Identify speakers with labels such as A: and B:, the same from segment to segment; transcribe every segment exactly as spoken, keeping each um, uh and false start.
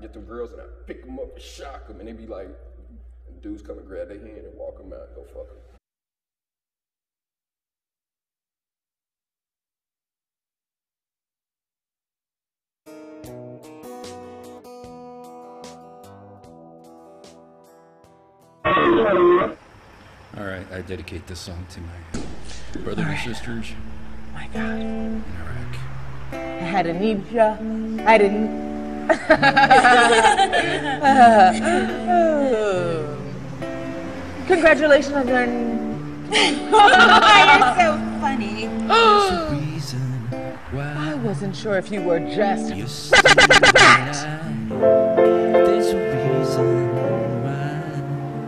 A: get them girls and I pick them up and shock them, and they be like, dudes come and grab their hand and walk them out and go fuck them.
B: All right, I dedicate this song to my brothers and sisters.
C: Oh my God.
B: In Iraq.
C: I had a need ya. I didn't. Congratulations on your.
D: You're so funny.
C: I wasn't sure if you were just.
B: There's a reason why.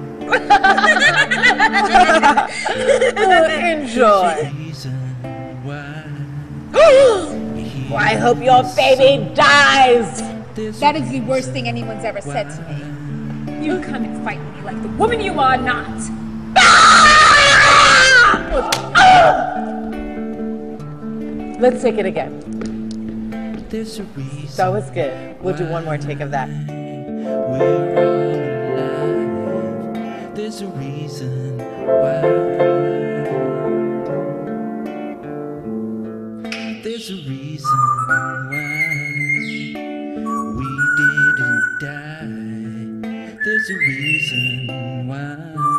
C: Enjoy. Well, I hope your baby dies.
D: That is the worst thing anyone's ever said to me. You come and fight me like the woman you are not.
C: Let's take it again.
B: There's a reason.
C: That was good. We'll do one more take of that.
B: We're all alive. There's a reason why. There's a reason why we didn't die. There's a reason why.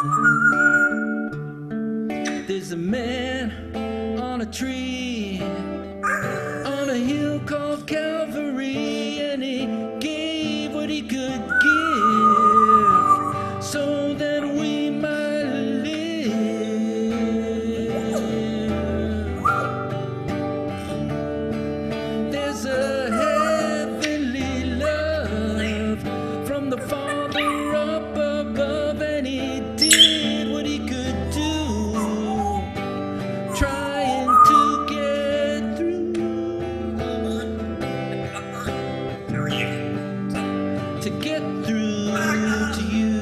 B: There's a man on a tree on a hill called Calvary, and he gave what he could give so that we might live. There's a heavenly love from the Father up above, and he did what he could do, trying to get through, to get through to you.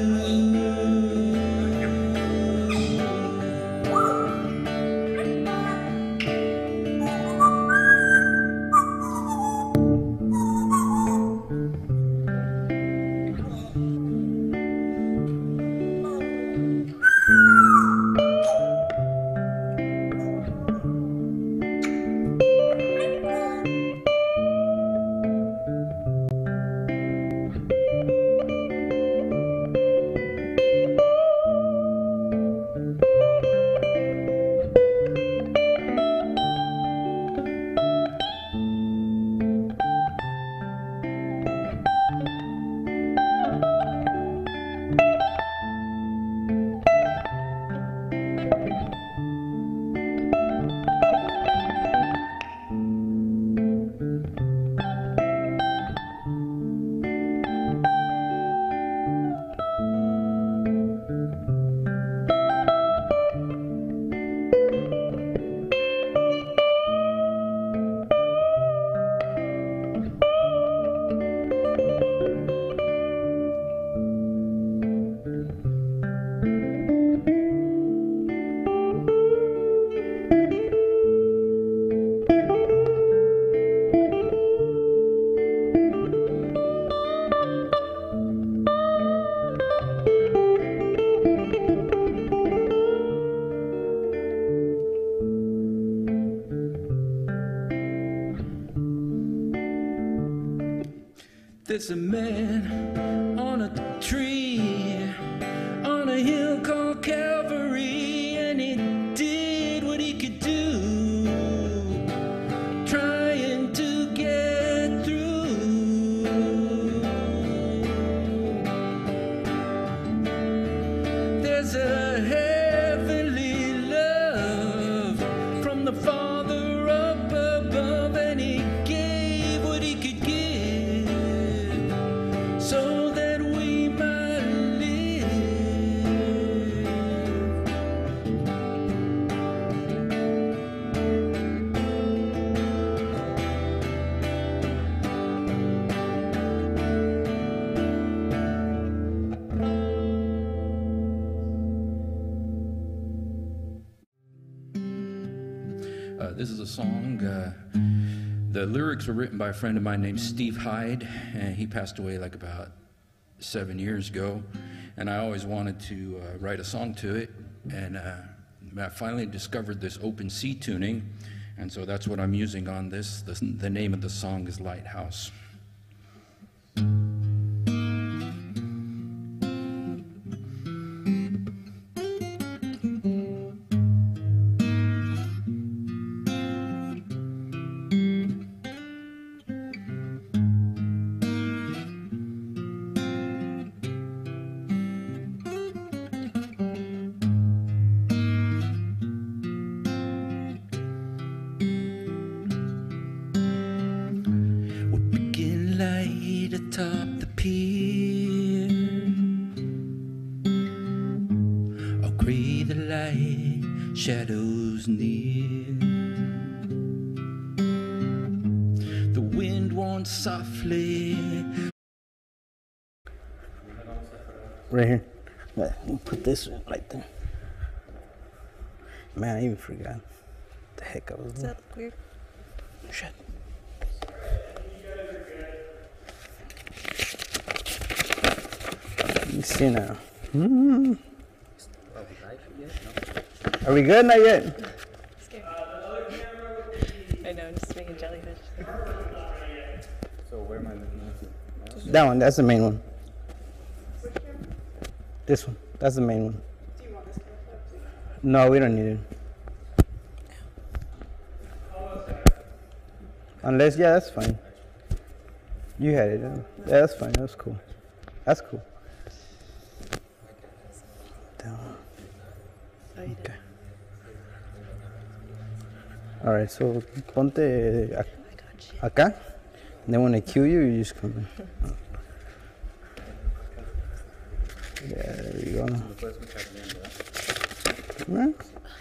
B: There's a man on a tree on a hill called Calvary, and he did what he could do, trying to get through. There's a heavenly love from the Father up above, and he gave what he could give so that we might live. Uh, this is a song uh, The lyrics were written by a friend of mine named Steve Hyde, and he passed away like about seven years ago. And I always wanted to uh, write a song to it, and uh, I finally discovered this open C tuning, and so that's what I'm using on this. The, the name of the song is Lighthouse. Atop the pier, I'll gray the light, shadows near. The wind warns softly.
E: Right here. Let me put this right there. Man, I even forgot what the heck I was doing.
F: Does that look weird?
E: Shit. Let me see now. Hmm. Are we good? Not yet.
F: Scared. I know, I'm just making jellyfish.
G: So where am I looking at?
E: That one. That's the main one. This one. That's the main one.
F: Do you want this camera?
E: No, we don't need it. Unless, yeah, that's fine. You had it. Yeah, that's fine. That's cool. That's cool. Down.
F: Oh, you did.
E: Okay. All right. So ponte ac-
F: I got you.
E: acá. And then when I cue you, you just come in. Yeah, there you go. Yeah.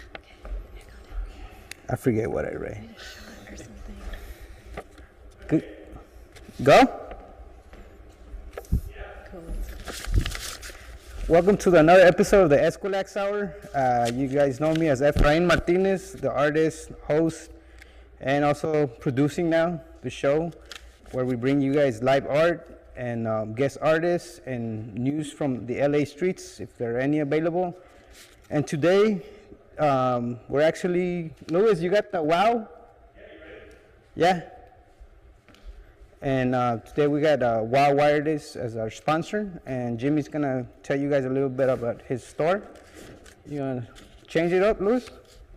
E: I forget what I read.
F: Or something.
E: Good. Go.
F: Cool.
E: Welcome to another episode of the Eskwilax Hour. Uh, you guys know me as Efrain Martinez, the artist, host, and also producing now the show, where we bring you guys live art and um, guest artists and news from the L A streets, if there are any available. And today, um, we're actually, Louis, you got the wow? Yeah. And uh, today we got uh, Wow Wireless as our sponsor, and Jimmy's gonna tell you guys a little bit about his store. You wanna change it up, Louis?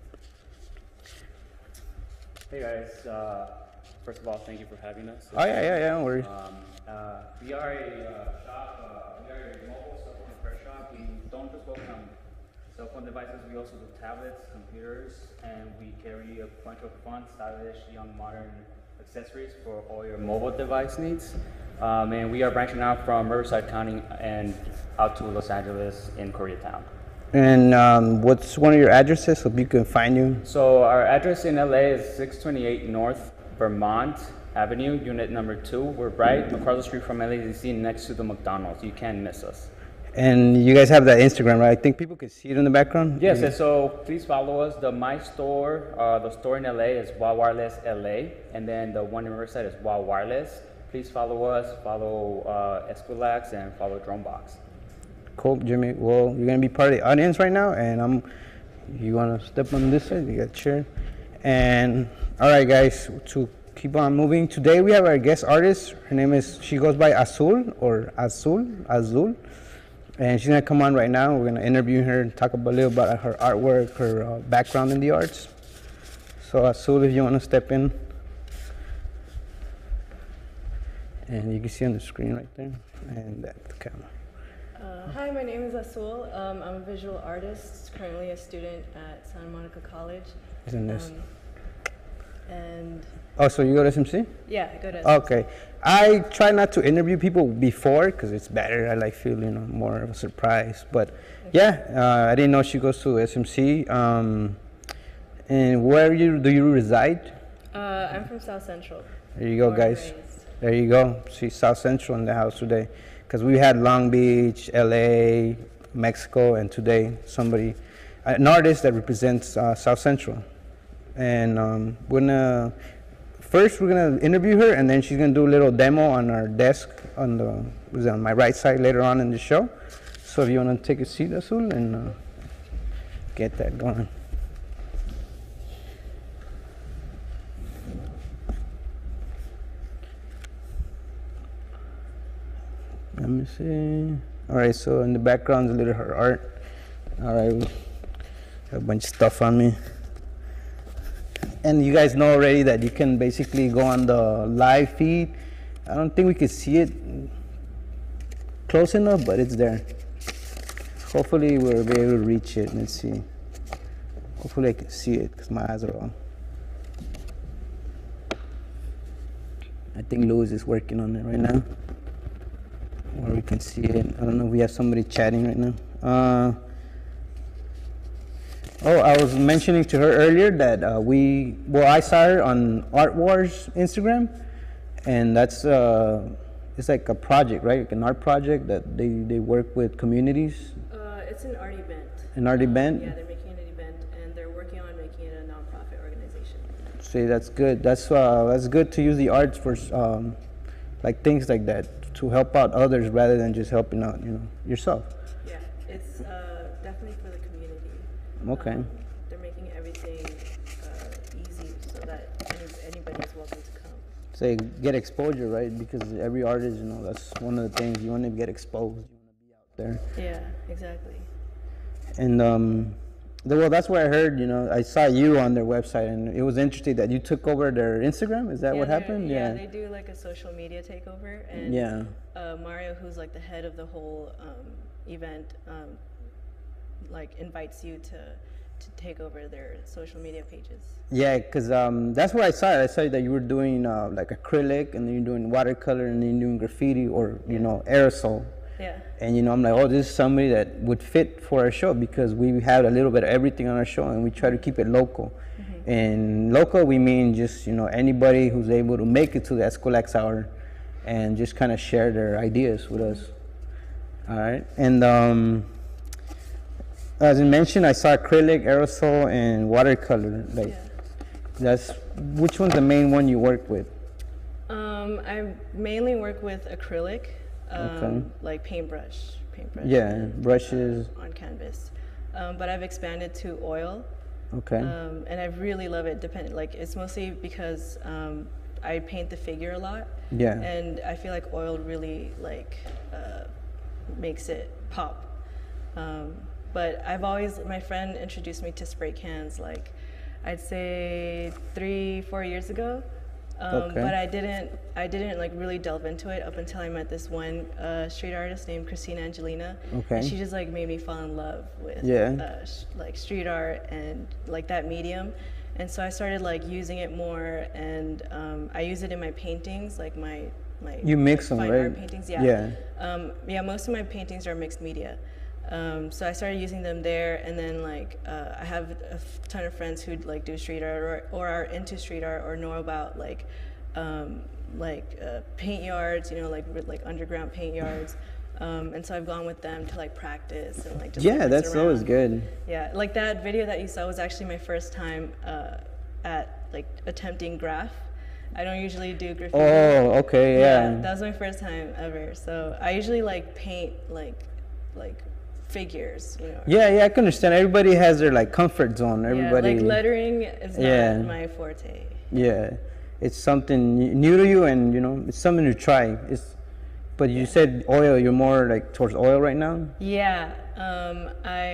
G: Hey guys, uh, first of all, thank you for having us.
E: Oh yeah, yeah, yeah, don't worry.
G: Um, uh, we are a uh, shop, uh, we are a mobile cell phone repair shop. We don't just focus on cell phone devices, we also do tablets, computers, and we carry a bunch of fun, stylish, young, modern accessories for all your mobile device needs. Um, and we are branching out from Riverside County and out to Los Angeles in Koreatown.
E: And um, what's one of your addresses so people can find you?
G: So our address in L A is six twenty-eight North Vermont Avenue, unit number two. We're right across the street from L A Z C next to the McDonald's. You can't miss us.
E: And you guys have that Instagram, right? I think people can see it in the background.
G: Yes, and so please follow us. The My Store, uh, the store in L A is Wow Wireless L A, and then the one in Riverside is Wow Wireless. Please follow us, follow uh, Eskwilax, and follow Dronebox.
E: Cool, Jimmy. Well, you're gonna be part of the audience right now, and I'm. You wanna step on this side? You got a chair. And all right, guys, to keep on moving. Today we have our guest artist. Her name is. She goes by Azul or Azul, Azul. And she's gonna come on right now. We're gonna interview her and talk about, a little about her artwork, her uh, background in the arts. So Azul, if you wanna step in. And you can see on the screen right there, and that the camera.
F: Uh, hi, my name is Azul. Um, I'm a visual artist, currently a student at Santa Monica College.
E: Isn't this?
F: Um, and
E: Oh, so you go to S M C?
F: yeah, I go to
E: Okay. I try not to interview people before because it's better. I like feel, you know, more of a surprise. But yeah, uh, I didn't know she goes to S M C. Um, and where you do you reside?
F: Uh, I'm from South Central.
E: There you go,
F: Born and
E: guys.
F: raised.
E: There you go. She's South Central in the house today. Because we had Long Beach, L A, Mexico, and today somebody, an artist that represents uh, South Central. And um, we're gonna first we're gonna interview her, and then she's gonna do a little demo on our desk on the was on my right side later on in the show. So if you wanna take a seat, Azul, and uh, get that going. Let me see. All right, so in the background is a little her art. All right, we have a bunch of stuff on me. And you guys know already that you can basically go on the live feed. I don't think we can see it close enough, but it's there. Hopefully we'll be able to reach it. Let's see. Hopefully I can see it because my eyes are on. I think Louis is working on it right now. Where we can see it. I don't know if we have somebody chatting right now. Uh, oh, I was mentioning to her earlier that uh, we, well, I saw her on Art Wars Instagram, and that's, uh, it's like a project, right? Like an art project that they, they work with communities.
F: Uh, it's an art event.
E: An art
F: um,
E: event?
F: Yeah, they're making it an event, and they're working on making it a nonprofit organization.
E: See, that's good. That's, uh, that's good to use the arts for, um, like things like that, to help out others rather than just helping out, you know, yourself.
F: Yeah, it's uh, definitely for the community.
E: Okay.
F: Um, they're making everything uh, easy so that any, anybody is welcome to come.
E: Say, get exposure, right? Because every artist, you know, that's one of the things, you want to get exposed, you want to be out there.
F: Yeah, exactly.
E: And um, the, well, that's what I heard. You know, I saw you on their website, and it was interesting that you took over their Instagram. Is that
F: Yeah,
E: what
F: they're-
E: happened?
F: Yeah, they do like a social media takeover, and
E: Yeah.
F: uh, Mario, who's like the head of the whole um, event, um, like invites you to to take over their social media pages.
E: Yeah, because um, that's what I saw. I saw that you were doing uh, like acrylic, and then you're doing watercolor, and then you're doing graffiti, or you know, aerosol.
F: Yeah.
E: And you know, I'm like, oh, this is somebody that would fit for our show, because we have a little bit of everything on our show, and we try to keep it local. Mm-hmm. And local, we mean just, you know, anybody who's able to make it to the Eskwilax hour and just kind of share their ideas with us. All right. And um, as I mentioned, I saw acrylic, aerosol, and watercolor. Like,
F: Yeah.
E: that's, which one's the main one you work with?
F: Um, I mainly work with acrylic, um,
E: Okay.
F: like paintbrush, paintbrush.
E: Yeah,
F: and,
E: brushes.
F: uh, on canvas, um, but I've expanded to oil.
E: Okay.
F: Um, and I really love it. Depend like it's mostly because um, I paint the figure a lot.
E: Yeah.
F: And I feel like oil really like uh, makes it pop. Um, but I've always, my friend introduced me to spray cans like I'd say three, four years ago. Um,
E: Okay.
F: But I didn't, I didn't like really delve into it up until I met this one uh, street artist named Christina Angelina.
E: Okay.
F: And she just like made me fall in love with
E: Yeah.
F: uh, sh- like street art and like that medium. And so I started like using it more, and um, I use it in my paintings, like my my
E: You mix them,
F: fine
E: right?
F: art paintings. Yeah.
E: Yeah.
F: Um, yeah. Most of my paintings are mixed media. Um, so I started using them there, and then like uh, I have a f- ton of friends who like do street art or, or are into street art or know about like um, like uh, paint yards, you know, like r- like underground paint yards. Um, and so I've gone with them to like practice and like just
E: Yeah,
F: like, mess
E: that's always
F: around.
E: good.
F: Yeah, like that video that you saw was actually my first time uh, at like attempting graph. I don't usually do graffiti.
E: Oh, okay, yeah.
F: That was my first time ever. So I usually like paint like like figures, you know.
E: Yeah, yeah, I can understand. Everybody has their like comfort zone. Everybody.
F: Yeah, like lettering is not
E: Yeah.
F: my forte.
E: Yeah, it's something n- new to you, and you know, it's something to try. It's, but you said oil. You're more like towards oil right now.
F: Yeah, um,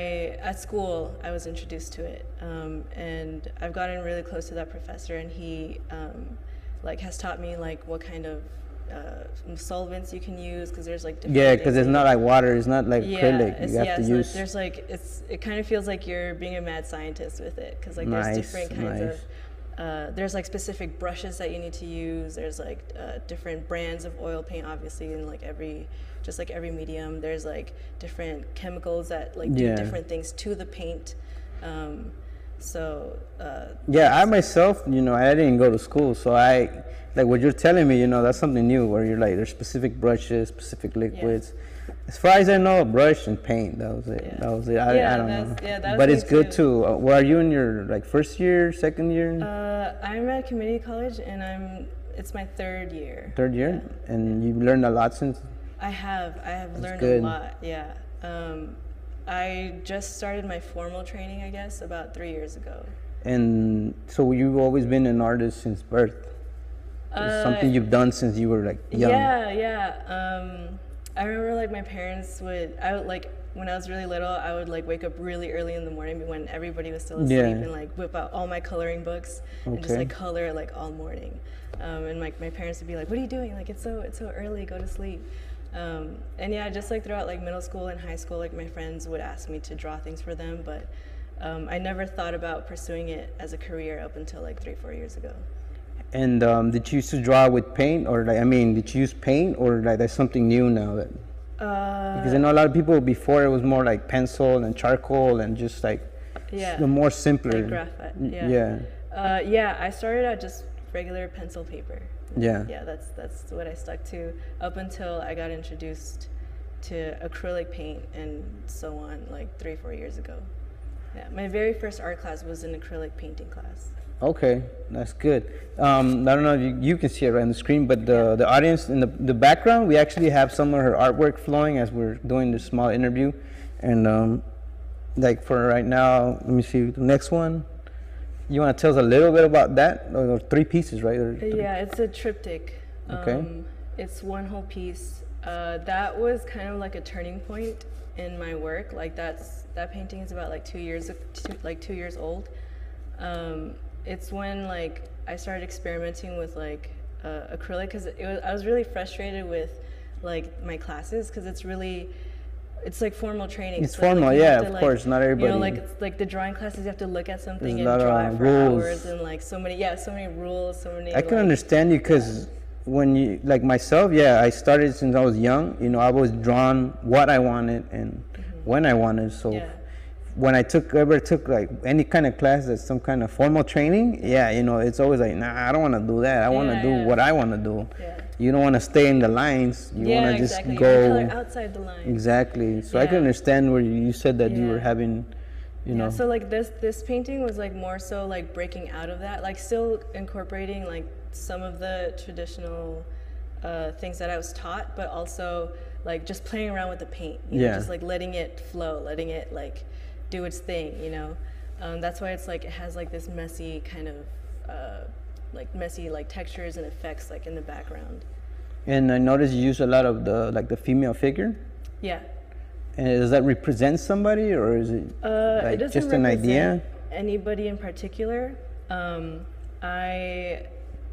F: I at school I was introduced to it, um, and I've gotten really close to that professor, and he um, like has taught me like what kind of uh, solvents you can use, because there's like different
E: Yeah,
F: things
E: because
F: that
E: it's
F: you-
E: not like water. It's not like
F: yeah,
E: acrylic.
F: it's,
E: You have
F: yeah,
E: to
F: so
E: use.
F: there's like it's it kind of feels like you're being a mad scientist with it, because like
E: Nice,
F: there's different kinds
E: nice.
F: of uh, there's like specific brushes that you need to use. There's like uh, different brands of oil paint, obviously, in like every just like every medium. There's like different chemicals that like do
E: Yeah.
F: different things to the paint. Um, So uh,
E: Yeah, I myself, you know, I didn't go to school, so I like what you're telling me. You know, that's something new where you're like, there's specific brushes, specific liquids. As far as I know, a brush and paint. That was it.
F: Yeah.
E: That was it. I,
F: Yeah,
E: I don't
F: that's-
E: know.
F: yeah, that was
E: but
F: me
E: it's good
F: too.
E: too. Uh, well, are you in your like first year, second year,
F: uh, I'm at community college, and I'm it's my third year.
E: third year, and you've learned a lot since?
F: I have. I have learned
E: good.
F: a lot. Yeah. Um, I just started my formal training, I guess, about three years ago.
E: And so you've always been an artist since birth? It's
F: Uh,
E: something you've done since you were like young?
F: Yeah, yeah. Um, I remember like my parents would, I would like, when I was really little, I would like wake up really early in the morning when everybody was still asleep
E: Yeah.
F: and like whip out all my coloring books and just
E: Okay.
F: like color like all morning. Um, and like my parents would be like, "What are you doing? Like it's so it's so early. Go to sleep." Um, and yeah, just like throughout like middle school and high school, like my friends would ask me to draw things for them, but um, I never thought about pursuing it as a career up until like three, four years ago.
E: And um, did you used to draw with paint, or like, I mean, did you use paint, or like that's something new now? That
F: Uh,
E: because I know a lot of people before it was more like pencil and charcoal and just like
F: yeah.
E: the more simpler.
F: Like graphite,
E: Y-
F: yeah.
E: Yeah.
F: Uh, yeah, I started out just regular pencil paper.
E: Yeah.
F: Yeah, that's that's what I stuck to up until I got introduced to acrylic paint and so on, like three, four years ago. Yeah, my very first art class was an acrylic painting class.
E: Okay, that's good. Um, I don't know if you, you can see it right on the screen, but the, the audience in the, the background, we actually have some of her artwork flowing as we're doing this small interview. And um, like for right now, let me see the next one. You want to tell us a little bit about that? Or, or three pieces, right? Or three-
F: Yeah, it's a triptych.
E: Okay.
F: Um, it's one whole piece. Uh, that was kind of like a turning point in my work. Like that's that painting is about like two years, two, like two years old. Um, it's when like I started experimenting with like uh, acrylic because it was I was really frustrated with like my classes because it's really it's like formal training.
E: It's
F: So, like,
E: formal,
F: you have
E: yeah,
F: to,
E: of
F: like,
E: course, not
F: You
E: everybody-
F: know, like it's like the drawing classes, you have to look at something
E: There's a
F: and
E: lot
F: draw
E: of
F: it for
E: rules.
F: hours and like so many yeah so many rules so many.
E: I can
F: like,
E: understand you because when you, like myself, yeah, I started since I was young. You know, I was drawn what I wanted and when I wanted. So
F: Yeah.
E: when I took ever took like any kind of class that's some kind of formal training, yeah, you know, it's always like, nah, I don't want to do that. I want to
F: Yeah,
E: do
F: yeah.
E: what I want to do.
F: Yeah.
E: You don't want to stay in the lines. You
F: yeah,
E: want to just
F: exactly. You
E: go
F: wanna color outside the line.
E: exactly. So I can
F: Yeah.
E: understand where you, you said that you were
F: Yeah.
E: having, you know,
F: Yeah, so like this this painting was like more so like breaking out of that, like still incorporating like some of the traditional uh, things that I was taught, but also like just playing around with the paint. You
E: Yeah.
F: know, just like letting it flow, letting it like do its thing. You know, um, that's why it's like it has like this messy kind of uh, like messy like textures and effects like in the background.
E: and I noticed you use a lot of the like the female figure.
F: Yeah.
E: And does that represent somebody, or is it
F: Uh,
E: like
F: it doesn't
E: just an idea?
F: represent anybody in particular. Um, I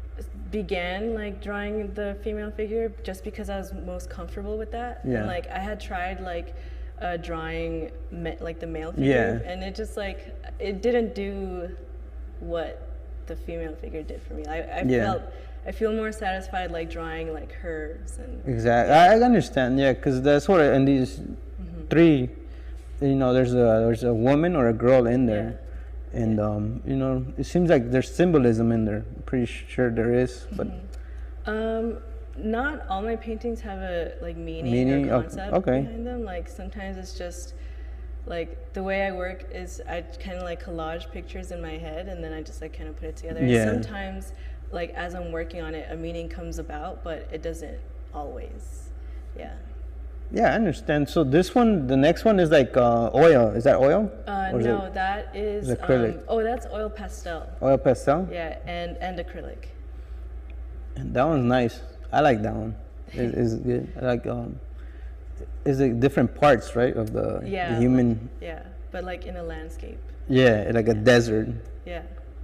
F: began like drawing the female figure just because I was most comfortable with that.
E: Yeah.
F: And, like I had tried like uh, drawing ma- like the male figure,
E: Yeah.
F: and it just like it didn't do what the female figure did for me. I, I
E: Yeah.
F: felt I feel more satisfied like drawing like hers and
E: Exactly. I, I understand. Yeah, because that's what I- in these
F: Mm-hmm.
E: three, you know, there's a there's a woman or a girl in there, and um, you know, it seems like there's symbolism in there. I'm pretty sure there is, but
F: Um, not all my paintings have a like meaning,
E: Meaning?
F: or
E: Oh,
F: concept
E: okay.
F: behind them. Like sometimes it's just like the way I work is I kind of like collage pictures in my head and then I just like kind of put it together.
E: Yeah.
F: And sometimes like as I'm working on it, a meaning comes about, but it doesn't always. Yeah.
E: yeah, I understand. So this one, the next one is like uh, oil. Is that oil?
F: Uh,
E: Or is
F: no,
E: it
F: that is
E: is acrylic?
F: Um, oh, that's oil pastel.
E: oil pastel.
F: Yeah, and and acrylic.
E: And that one's nice. I like that one. It, it's good. I like um, is it different parts, right, of the,
F: Yeah.
E: the human?
F: like- yeah, but like in a landscape.
E: Yeah, like a desert.
F: Yeah.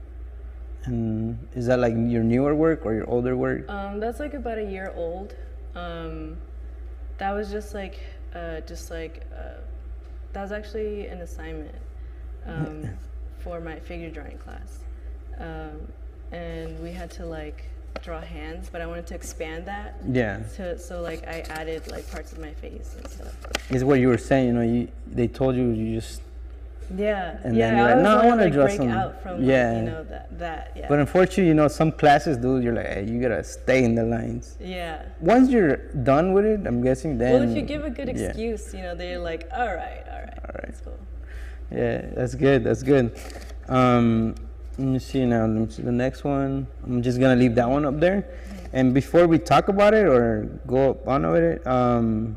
E: And is that like your newer work or your older work?
F: Um, that's like about a year old. Um, that was just like, uh, just like, uh, that was actually an assignment um, for my figure drawing class. Um, and we had to like draw hands, but I wanted to expand that.
E: Yeah.
F: To, so like I added like parts of my face and stuff.
E: Is what you were saying, you know, you, they told you you just
F: Yeah.
E: And
F: yeah,
E: then you're
F: I
E: like, no, I
F: always
E: want to
F: like,
E: draw
F: break
E: some.
F: out from,
E: yeah.
F: like, you know, that, that, yeah.
E: But unfortunately, you know, some classes, dude, you're like, hey, you gotta stay in the lines.
F: yeah.
E: Once you're done with it, I'm guessing then.
F: Well, if you give a good
E: yeah.
F: excuse, you know, they're like, all right, all right,
E: All right.
F: that's cool.
E: Yeah, that's good. That's good. Um, let me see now. Let me see the next one. I'm just gonna leave that one up there. And before we talk about it or go on with it, um,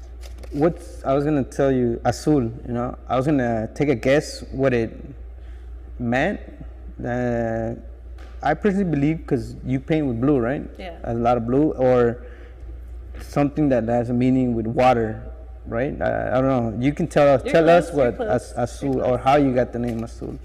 E: what's I was gonna tell you, Azul. You know, I was gonna take a guess what it meant. Uh, I personally believe because you paint with blue, right?
F: Yeah.
E: A lot of blue, or something that has a meaning with water, right? I, I don't know. You can tell us
F: You're
E: tell
F: close,
E: us
F: you're
E: what
F: close,
E: as, Azul
F: you're
E: or how you got the name Azul.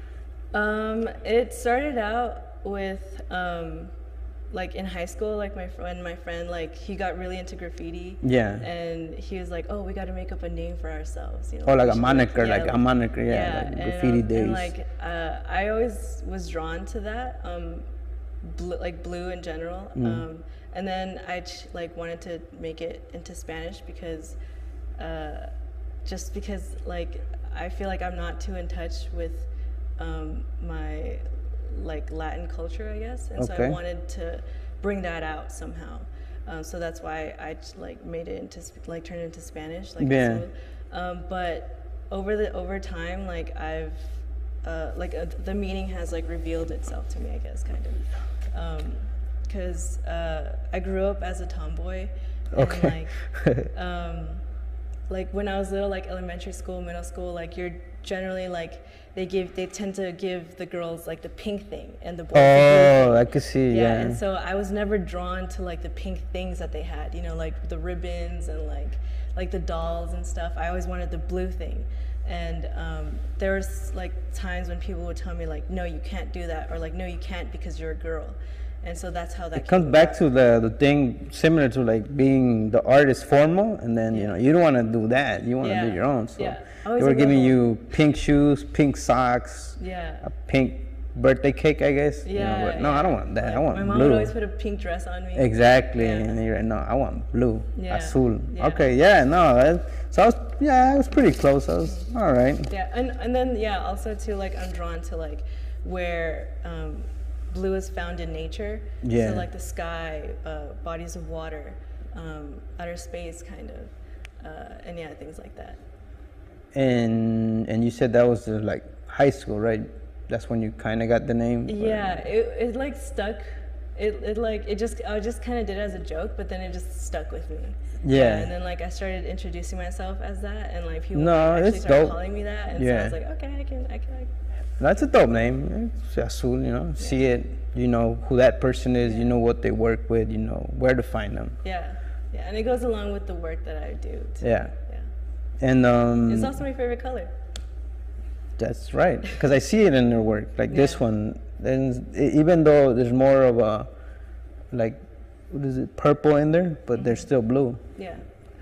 F: Um, it started out with, um, like in high school, like my friend, my friend, like he got really into graffiti.
E: Yeah.
F: And he was like, oh, we got to make up a name for ourselves. You know,
E: Oh, like
F: we
E: a
F: should,
E: moniker,
F: yeah,
E: like a moniker, yeah, like
F: and,
E: graffiti
F: um,
E: days.
F: And like, uh, I always was drawn to that, um, bl- like blue in general.
E: Mm.
F: Um, and then I ch- like wanted to make it into Spanish because, uh, just because like I feel like I'm not too in touch with um, my like Latin culture, I guess, and so
E: Okay.
F: I wanted to bring that out somehow. Um, so that's why I like made it into sp- like turned it into Spanish, like
E: Yeah.
F: Azul. Um, but over the over time, like I've uh, like uh, the meaning has like revealed itself to me, I guess, kind of, because um, uh, I grew up as a tomboy, and
E: Okay.
F: like um, like when I was little, like elementary school, middle school, like you're generally like they give they tend to give the girls like the pink thing and the boys the blue
E: Oh,
F: thing.
E: I could see,
F: Yeah,
E: yeah.
F: and so I was never drawn to like the pink things that they had, you know, like the ribbons and like like the dolls and stuff. I always wanted the blue thing. And um, there was like times when people would tell me like, no, you can't do that, or like, no, you can't because you're a girl. And so that's how that
E: It comes back to the the thing similar to like being the artist formal, and then you know you don't want to do that. You want to
F: Yeah.
E: do your own. So
F: Yeah.
E: they
F: Always
E: were
F: a
E: giving
F: rebel.
E: you pink shoes, pink socks,
F: Yeah.
E: a pink birthday cake, I guess. You know,
F: Yeah,
E: but no,
F: yeah.
E: I don't want that.
F: Like,
E: I want
F: my mom
E: blue.
F: would always put a pink dress on me.
E: Exactly,
F: Yeah.
E: and you're like, no, I want blue,
F: Yeah.
E: azul.
F: Yeah.
E: Okay, yeah, no. That, so I was, yeah, I was pretty close. I was all right.
F: Yeah, and and then yeah, also too like I'm drawn to like where um, blue is found in nature.
E: Yeah.
F: So like the sky, uh, bodies of water, um, outer space, kind of, uh, and yeah, things like that.
E: And and you said that was uh, like high school, right? That's when you kind of got the name. or-
F: Yeah, it, it like stuck. It, it like it just I just kind of did it as a joke, but then it just stuck with me.
E: Yeah.
F: And then like I started introducing myself as that, and like people
E: No,
F: actually
E: it's
F: started
E: dope.
F: calling me that, and
E: Yeah.
F: so I was like, okay, I can, I can. I can.
E: That's a dope name. It's Azul, you know. See it, you know who that person is. You know what they work with. You know where to find them.
F: Yeah, yeah, and it goes along with the work that I do. Too.
E: Yeah.
F: Yeah.
E: And um,
F: It's also my favorite color.
E: that's right, because I see it in their work. Like this
F: Yeah.
E: one, then even though there's more of a like what is it, purple in there, but they're still blue.
F: Yeah.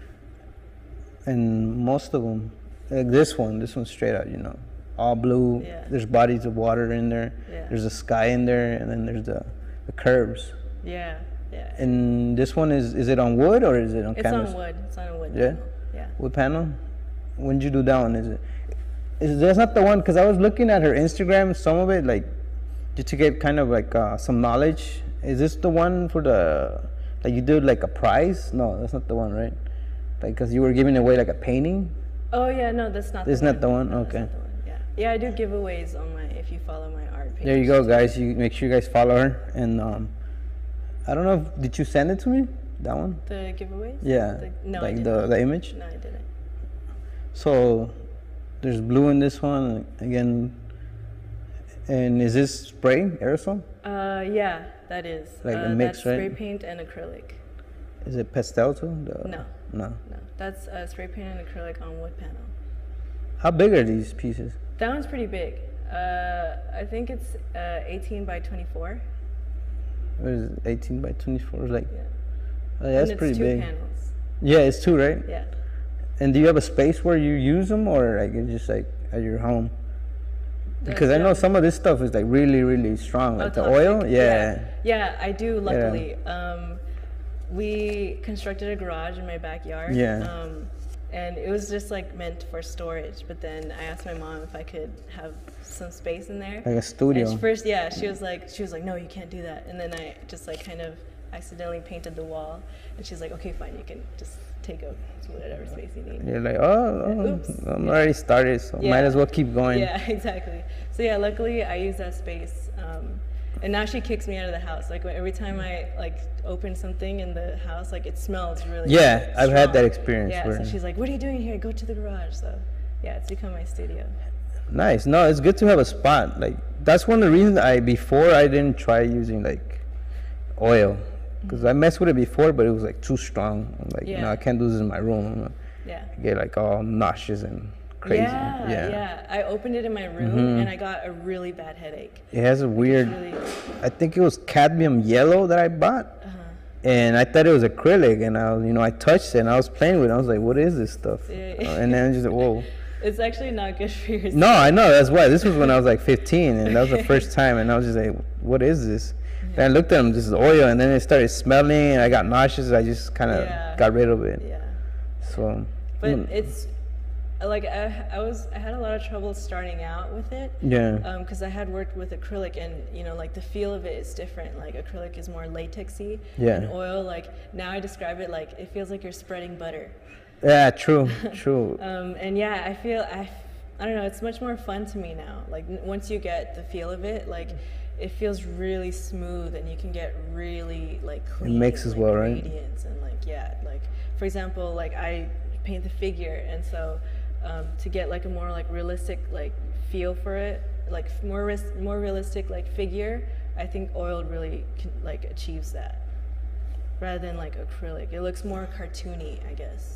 E: And most of them, like this one, this one's straight out, you know, all blue.
F: Yeah.
E: There's bodies of water in there.
F: Yeah.
E: There's a sky in there, and then there's the, the curves.
F: Yeah. Yeah.
E: And this one is is it on wood or is it on
F: It's
E: canvas?
F: on wood. It's on a wood.
E: Yeah?
F: panel. Yeah.
E: Wood panel. When did you do that one? Is it? Is that's not the one? Because I was looking at her Instagram, some of it, like, just to get kind of like uh, some knowledge. Is this the one for the like you did like a prize? No, that's not the one, right? Like, cause you were giving away like a painting.
F: Oh yeah, no, that's not.
E: This
F: the
E: not
F: one.
E: the one?
F: No, that's
E: Okay.
F: not the one. Yeah. Yeah, I do giveaways on my if you follow my art page.
E: There you go, guys. You make sure you guys follow her. And um, I don't know. If, did you send it to me? That one?
F: The giveaways.
E: Yeah.
F: The, no, I
E: like
F: did
E: the
F: not.
E: the image.
F: No, I didn't.
E: So there's blue in this one again. And is this spray aerosol?
F: Uh, yeah, that is.
E: Like a
F: uh,
E: mix,
F: that's spray
E: right?
F: paint and acrylic.
E: Is it pastel too? The-
F: No.
E: No.
F: No, that's uh, spray paint and acrylic on wood panel.
E: How big are these pieces?
F: That one's pretty big. Uh, I think it's uh, eighteen by twenty-four.
E: What is it? eighteen by twenty-four? Like,
F: Yeah.
E: oh, yeah, that's
F: and it's
E: pretty
F: two
E: big.
F: panels.
E: Yeah, it's two, right?
F: Yeah.
E: And do you have a space where you use them, or like it's just like at your home? Because I know
F: um,
E: some of this stuff is like really, really strong,
F: Oh,
E: like the
F: toxic.
E: oil. Yeah.
F: yeah. Yeah, I do, luckily. Um, we constructed a garage in my backyard.
E: Yeah.
F: Um, and it was just like meant for storage. But then I asked my mom if I could have some space in there.
E: Like a studio.
F: And first, yeah, she was like, she was like, no, you can't do that. And then I just like kind of accidentally painted the wall, and she's like, okay, fine, you can just take up whatever space you need.
E: You're like, oh, oh
F: Oops.
E: I'm
F: Yeah.
E: already started, so
F: Yeah.
E: might as well keep going.
F: Yeah, exactly. So yeah, luckily I use that space. Um, and now she kicks me out of the house. Like every time I like open something in the house, like it smells really
E: Yeah, I've had
F: strong.
E: that experience.
F: Yeah,
E: where
F: so she's like, what are you doing here? Go to the garage. So yeah, it's become my studio.
E: Nice. No, it's good to have a spot. Like that's one of the reasons I before I didn't try using like oil, because I messed with it before, but it was like too strong. I'm like,
F: Yeah.
E: no, I can't do this in my room.
F: Yeah.
E: I get like all nauseous and crazy.
F: Yeah, yeah. I opened it in my room
E: Mhm.
F: and I got a really bad headache.
E: It has a weird.
F: really-
E: I think it was cadmium yellow that I bought,
F: Uh-huh.
E: and I thought it was acrylic, and I, was, you know, I touched it and I was playing with it. I was like, what is this stuff?
F: Yeah.
E: Uh, and then just whoa.
F: It's actually not good for your
E: No, I know, that's why. This was when I was like fifteen, and that was the first time, and I was just like, what is this? Then I looked at them, this is oil, and then it started smelling, and I got nauseous. I just kind of
F: Yeah.
E: got rid of it.
F: Yeah.
E: So,
F: But
E: mm,
F: it's like I, I was I had a lot of trouble starting out with it.
E: yeah,
F: Because I had worked with acrylic, and you know, like the feel of it is different. Like acrylic is more latexy,
E: Yeah.
F: and oil, like now I describe it like it feels like you're spreading butter.
E: yeah, true, true.
F: Um, and yeah, I feel I, I don't know. It's much more fun to me now. Like n- once you get the feel of it, like it feels really smooth, and you can get really like clean,
E: mixes
F: like,
E: well, right?
F: radiance, and like yeah, like for example, like I paint the figure, and so um, to get like a more like realistic like feel for it, like f- more ris- more realistic like figure, I think oil really can, like achieves that, rather than like acrylic. It looks more cartoony, I guess.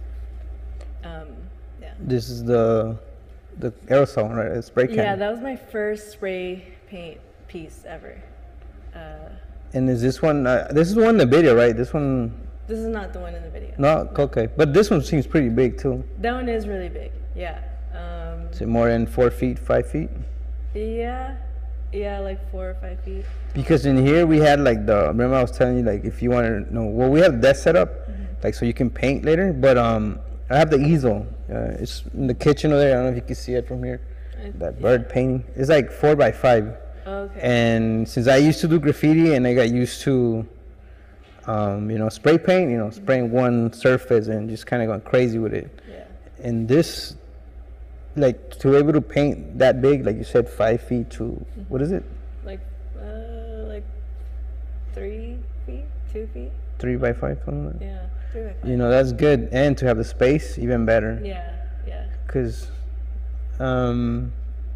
F: Um, yeah.
E: This is the the aerosol, right? The spray can.
F: Yeah, that was my first spray paint piece ever. Uh,
E: And is this one? Uh, this is one in the video, right? This one.
F: this is not the one in the video.
E: No, okay, but this one seems pretty big too.
F: That one is really big. Yeah. Um,
E: Is it more than four feet, five feet?
F: yeah. Yeah, like four or five feet.
E: Because in here we had like the, remember I was telling you like if you want to know, well we have that set up, like so you can paint later, but um I have the easel. Uh, it's in the kitchen over there. I don't know if you can see it from here.
F: I-
E: That
F: yeah.
E: bird painting. It's like four by five.
F: Okay.
E: And since I used to do graffiti and I got used to, um, you know, spray paint, you know, spraying one surface and just kind of going crazy with it.
F: yeah.
E: And this, like to be able to paint that big, like you said, five feet to, what is it?
F: Like, uh, like three feet, two feet.
E: Three by five, something like that.
F: Yeah, three by five.
E: You know, that's good. And to have the space, even better.
F: Yeah, yeah.
E: Because, um,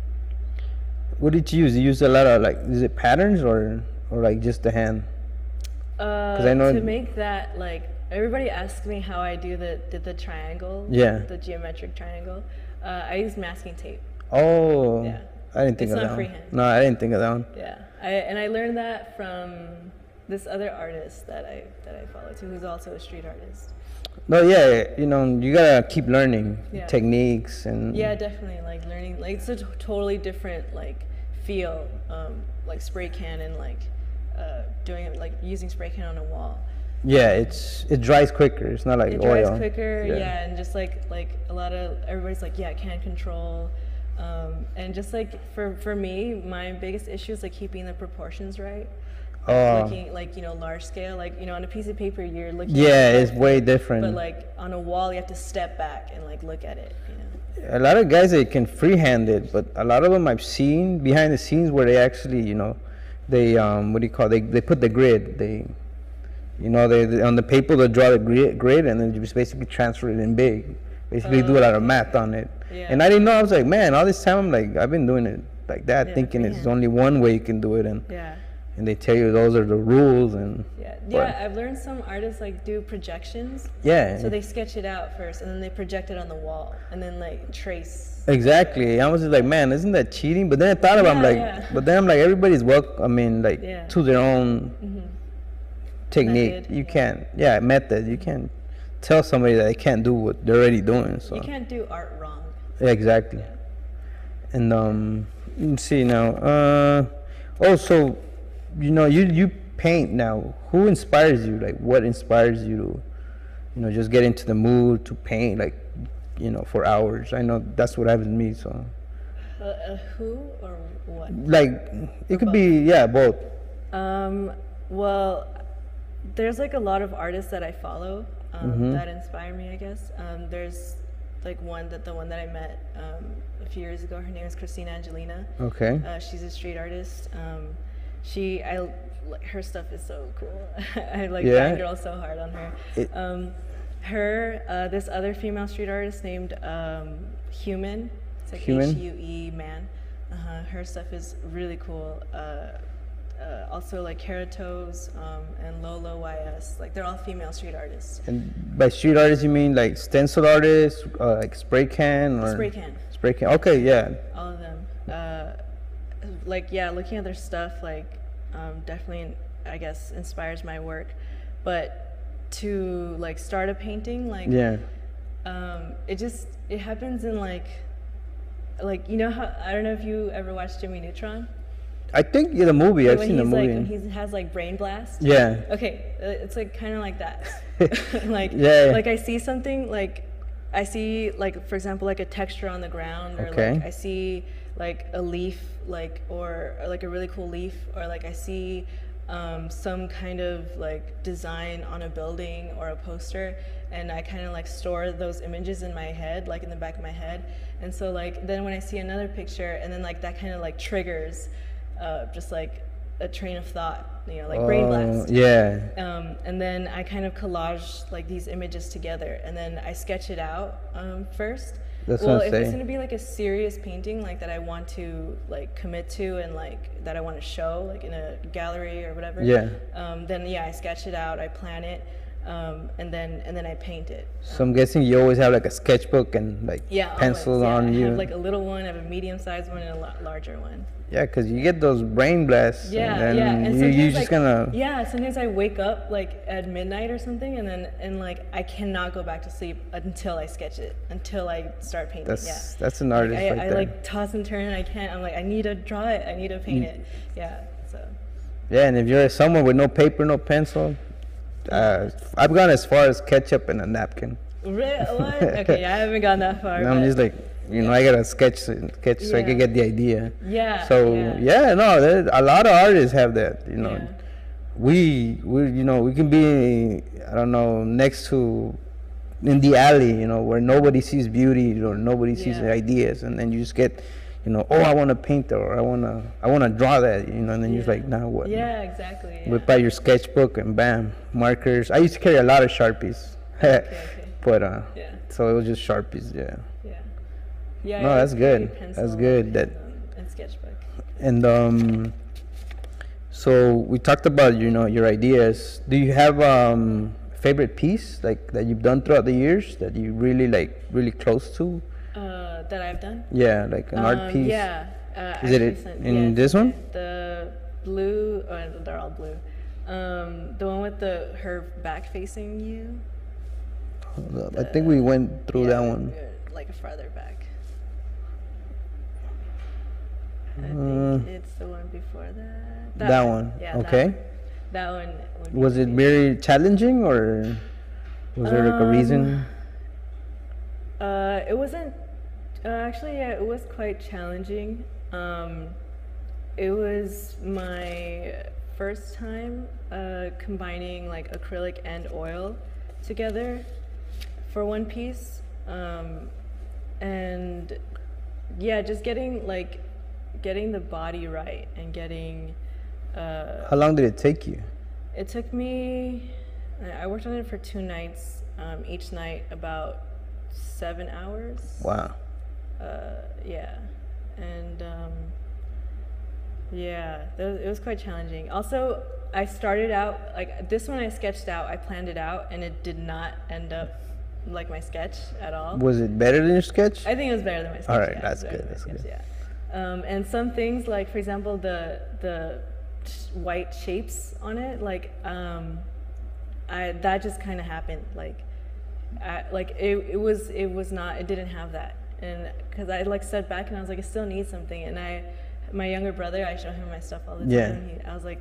E: what did you use? You used a lot of like, is it patterns or, or like just the hand?
F: Uh,
E: I know-
F: to make that like everybody asks me how I do the did the triangle.
E: Yeah.
F: The geometric triangle. Uh, I use masking tape.
E: Oh,
F: Yeah.
E: I didn't think
F: It's
E: of
F: not
E: that one.
F: freehand.
E: No, I didn't think of that one.
F: Yeah. I and I learned that from this other artist that I that I follow too, who's also a street artist.
E: No, yeah, you know, you gotta keep learning
F: Yeah.
E: techniques and.
F: Yeah, definitely. Like learning, like it's a t- totally different like feel, um, like spray can and like uh, doing it like using spray can on a wall.
E: Yeah, it's it dries quicker. It's not like
F: It dries
E: oil.
F: quicker, yeah. and just like like a lot of everybody's like, yeah, can control, um, and just like for for me, my biggest issue is like keeping the proportions right.
E: Oh.
F: Looking like you know large scale, like you know on a piece of paper you're looking.
E: Yeah,
F: at
E: it's
F: it,
E: way different.
F: But like on a wall, you have to step back and like look at it. You know.
E: A lot of guys they can freehand it, but a lot of them I've seen behind the scenes where they actually, you know, they um what do you call it? they they put the grid. They, you know, they, they on the paper they draw the grid, grid and then you just basically transfer it in big. Basically do a lot of math on it.
F: Yeah.
E: And I didn't know. I was like, man, all this time I'm like I've been doing it like that,
F: Yeah,
E: thinking it's
F: freehand.
E: only one way you can do it, and
F: Yeah.
E: and they tell you those are the rules and.
F: Yeah,
E: but-
F: yeah. I've learned some artists like do projections.
E: Yeah.
F: So they sketch it out first, and then they project it on the wall, and then like trace.
E: Exactly. I was just like, man, isn't that cheating? But then I thought about, it, I'm
F: Yeah,
E: like,
F: yeah.
E: but then I'm like, everybody's work. I mean, like,
F: Yeah.
E: to their own technique.
F: Method,
E: you
F: yeah.
E: can't, yeah, method. You can't tell somebody that they can't do what they're already doing. So
F: You can't do art wrong.
E: exactly. And um, let's see now. Uh, oh, so you know, you you paint now. Who inspires you? Like, what inspires you to you know, just get into the mood to paint, like, you know, for hours. I know that's what happened to me. So,
F: Uh, uh, who or what?
E: like, it could be, yeah, both.
F: Um, well, there's like a lot of artists that I follow um,
E: Mm-hmm.
F: that inspire me, I guess. Um, there's like one that the one that I met um, a few years ago. Her name is Christina Angelina.
E: Okay.
F: Uh, she's a street artist. Um, she, I, like, her stuff is so cool. I like
E: Yeah.
F: fangirl so hard on her.
E: It-
F: um, her, uh, this other female street artist named um, Human. It's like
E: Human?
F: H U E man. Uh-huh. Her stuff is really cool. Uh, uh, also like Keratos um, and Lolo Y S. Like they're all female street artists.
E: And by street artists, you mean like stencil artists, uh, like spray can or
F: Spray can.
E: Spray can. Okay, yeah.
F: All of them. Uh, like yeah, looking at their stuff, like um, definitely, I guess, inspires my work. But to like start a painting, like
E: Yeah.
F: um, it just it happens in like like you know how I don't know if you ever watched Jimmy Neutron.
E: I think yeah, the movie. I've
F: when
E: seen the
F: he's
E: movie.
F: like when he has like brain blast.
E: Yeah.
F: Okay, uh, it's like kind of like that. like
E: Yeah.
F: like I see something like I see like for example like a texture on the ground or
E: Okay.
F: like I see like a leaf like or, or like a really cool leaf or like I see um, some kind of like design on a building or a poster and I kind of like store those images in my head like in the back of my head and so like then when I see another picture and then like that kind of like triggers uh, just like a train of thought, you know, like brain
E: Oh,
F: blast.
E: yeah.
F: Um, and then I kind of collage like these images together, and then I sketch it out um, first.
E: That's
F: well,
E: what I'm
F: if it's
E: saying.
F: gonna be like a serious painting, like that I want to like commit to, and like that I want to show, like in a gallery or whatever.
E: Yeah.
F: Um, then yeah, I sketch it out, I plan it, um, and then and then I paint it.
E: So I'm guessing you always have like a sketchbook and like
F: Yeah,
E: pencil
F: always, yeah.
E: on
F: I
E: you.
F: have like a little one, I have a medium-sized one, and a la- larger one.
E: Yeah, because you get those brain blasts.
F: Yeah,
E: and then
F: yeah, and
E: you,
F: sometimes
E: you're just
F: like,
E: gonna.
F: yeah, sometimes I wake up like at midnight or something, and then and like I cannot go back to sleep until I sketch it, until I start painting.
E: That's
F: yeah,
E: that's an
F: Like,
E: artist
F: I,
E: right
F: I
E: there.
F: like toss and turn, and I can't. I'm like, I need to draw it. I need to paint it. Yeah, so
E: Yeah, and if you're somewhere with no paper, no pencil, uh, I've gone as far as ketchup and a napkin.
F: Re- what? Okay, yeah, I haven't gone that far.
E: And I'm
F: but
E: just like, you know, I gotta sketch, sketch so I can
F: Yeah.
E: get the idea.
F: yeah.
E: So
F: yeah.
E: yeah, no, there, a lot of artists have that. You know,
F: Yeah.
E: we we you know we can be I don't know next to in the alley, you know, where nobody sees beauty or nobody sees
F: Yeah.
E: ideas, and then you just get, you know, oh, I want to paint that, or I want to I want to draw that, you know, and then you're just like, now what?
F: Yeah, exactly. Yeah.
E: Whip out your sketchbook and bam, markers. I used to carry a lot of Sharpies,
F: okay.
E: but uh,
F: Yeah.
E: so it was just Sharpies, yeah.
F: Yeah. Yeah.
E: No,
F: I
E: that's
F: carry
E: good.
F: pencil
E: That's good. That
F: And, um, and sketchbook.
E: and um, so we talked about you know your ideas. Do you have um favorite piece like that you've done throughout the years that you really like really close to?
F: Uh, that I've done.
E: Yeah, like an art
F: Um,
E: piece.
F: Yeah. Uh,
E: Is it
F: actually
E: it-
F: sent-
E: in
F: yeah,
E: this one?
F: The blue, oh, they're all blue. Um, the one with the her back facing you.
E: Hold up. I think we went through that
F: Yeah,
E: one.
F: uh, Like farther back. I
E: Uh,
F: think it's the one before that.
E: that one,
F: Yeah.
E: okay.
F: That one. That one would be
E: Was
F: my
E: it
F: favorite.
E: very challenging or was there like a reason?
F: Um, Uh, it wasn't. Uh, actually, yeah, it was quite challenging. Um, it was my first time uh, combining like acrylic and oil together for one piece, um, and yeah, just getting like getting the body right and getting. Uh,
E: How long did it take you?
F: it took me. I I worked on it for two nights. Um, each night about seven hours.
E: Wow.
F: Uh, yeah, and um, yeah, it was, it was quite challenging. Also, I started out like this one. I sketched out. I planned it out, and it did not end up like my sketch at all.
E: Was it better than your sketch?
F: I think it was better than my sketch.
E: All right,
F: yeah, it
E: that's
F: was better
E: good,
F: than my
E: that's
F: sketch,
E: good.
F: Yeah. Um, and some things, like for example, the the sh- white shapes on it, like um, I that just kind of happened. Like, I, like it, it was it was not it didn't have that, and because I like stepped back and I was like, it still needs something. And I, my younger brother, I show him my stuff all the time.
E: Yeah.
F: He, I was like,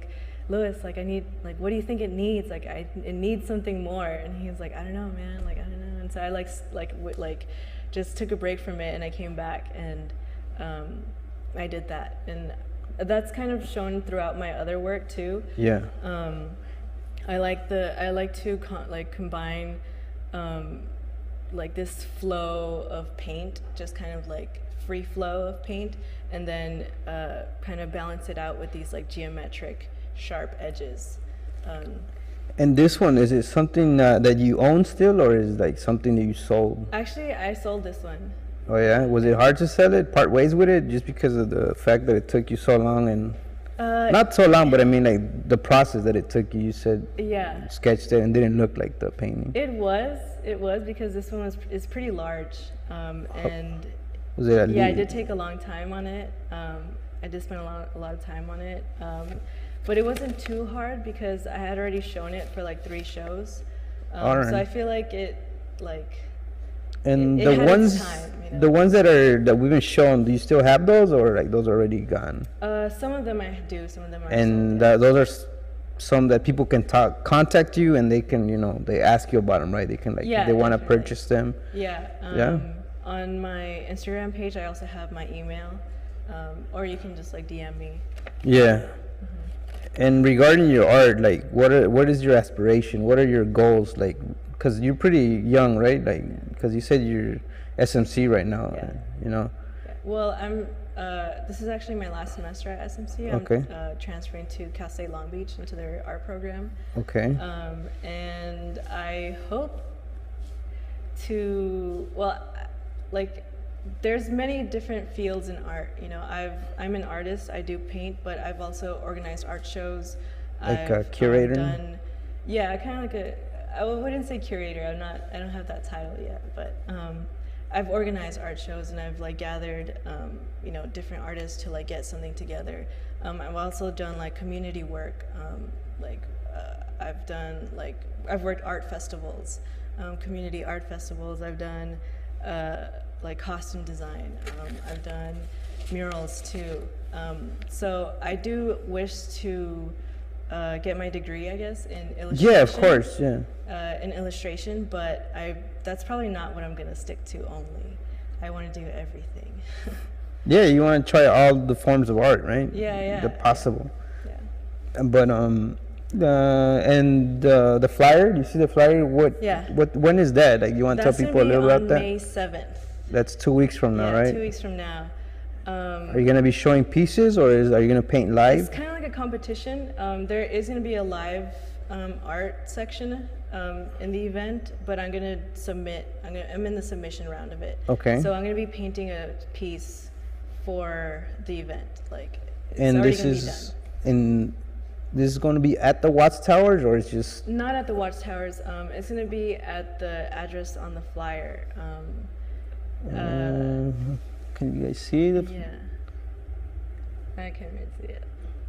F: Louis, like I need, like what do you think it needs? Like I, it needs something more. And he was like, I don't know, man. Like I don't know. And so I like, s- like, w- like, just took a break from it, and I came back, and um, I did that, and that's kind of shown throughout my other work too.
E: Yeah.
F: Um, I like the, I like to con- like combine, um, like this flow of paint, just kind of like free flow of paint, and then uh, kind of balance it out with these like geometric sharp edges. Um,
E: And this one, is it something uh, that you own still, or is it like something that you sold?
F: actually, I sold this one.
E: Oh yeah, was it hard to sell it, part ways with it, just because of the fact that it took you so long and
F: Uh,
E: not so long, but I mean like the process that it took you. You said
F: yeah,
E: sketched it and didn't look like the painting.
F: it was, it was because this one was is pretty large, um, and
E: Was it? At
F: yeah, I
E: least-
F: did take a long time on it. Um, I did spend a lot, a lot of time on it, um, but it wasn't too hard because I had already shown it for like three shows. Um,
E: Alright.
F: So I feel like it, like,
E: And
F: it- it
E: the
F: had its
E: ones,
F: time, you know?
E: the ones that are that we've been shown, do you still have those, or like those are already gone?
F: uh, some of them I do, some of them are.
E: And
F: sold, yeah.
E: uh, those are s- some that people can talk, contact you, and they can, you know, they ask you about them, right? They can like,
F: Yeah,
E: if they want to
F: definitely.
E: purchase them.
F: Yeah. Um,
E: Yeah?
F: On my Instagram page, I also have my email, um, or you can just like D M me.
E: Yeah. And regarding your art, like, what are, what is your aspiration? What are your goals? Like, because you're pretty young, right? Like, because you said you're S M C right now,
F: Yeah.
E: you know?
F: Yeah. Well, I'm. Uh, this is actually my last semester at S M C. I'm
E: Okay.
F: uh, transferring to Cal State Long Beach into their art program,
E: Okay.
F: um, and I hope to. Well, I- like, there's many different fields in art. You know, I've I'm an artist. I do paint, but I've also organized art shows.
E: Like a
F: I've, um,
E: curator?
F: done, yeah, kind of like a. I wouldn't say curator. I'm not. I don't have that title yet, but. Um, I've organized art shows, and I've like gathered, um, you know, different artists to like get something together. Um, I've also done like community work. Um, like uh, I've done like I've worked art festivals, um, community art festivals. I've done uh, like costume design. Um, I've done murals too. Um, so I do wish to uh, get my degree, I guess, in illustration.
E: Yeah, of course, yeah.
F: Uh, in illustration, but I that's probably not what I'm gonna stick to only. I want to do everything.
E: Yeah, you want to try all the forms of art, right?
F: Yeah, yeah,
E: The
F: yeah.
E: possible.
F: Yeah.
E: But um, uh, and uh, the flyer. Do you see the flyer? What?
F: Yeah.
E: What? When is that? Like, you want to tell
F: That's
E: people a
F: gonna be
E: little
F: on
E: about that?
F: May seventh.
E: That's two weeks from now,
F: Yeah,
E: right?
F: two weeks from now. Um,
E: Are you gonna be showing pieces, or is are you gonna paint
F: It's
E: live?
F: kind of like a competition. Um, there is going to be a live um, art section um, in the event, but I'm going to submit. I'm, gonna, I'm in the submission round of it.
E: Okay.
F: So I'm going to be painting a piece for the event. Like, it's
E: And
F: already
E: this
F: gonna
E: is
F: be
E: in. This is going to be at the Watts Towers, or it's just.
F: done. Not at the Watchtowers. Um, it's going to be at the address on the flyer. Um, uh,
E: Uh, can you guys see the?
F: yeah. I can't really see it.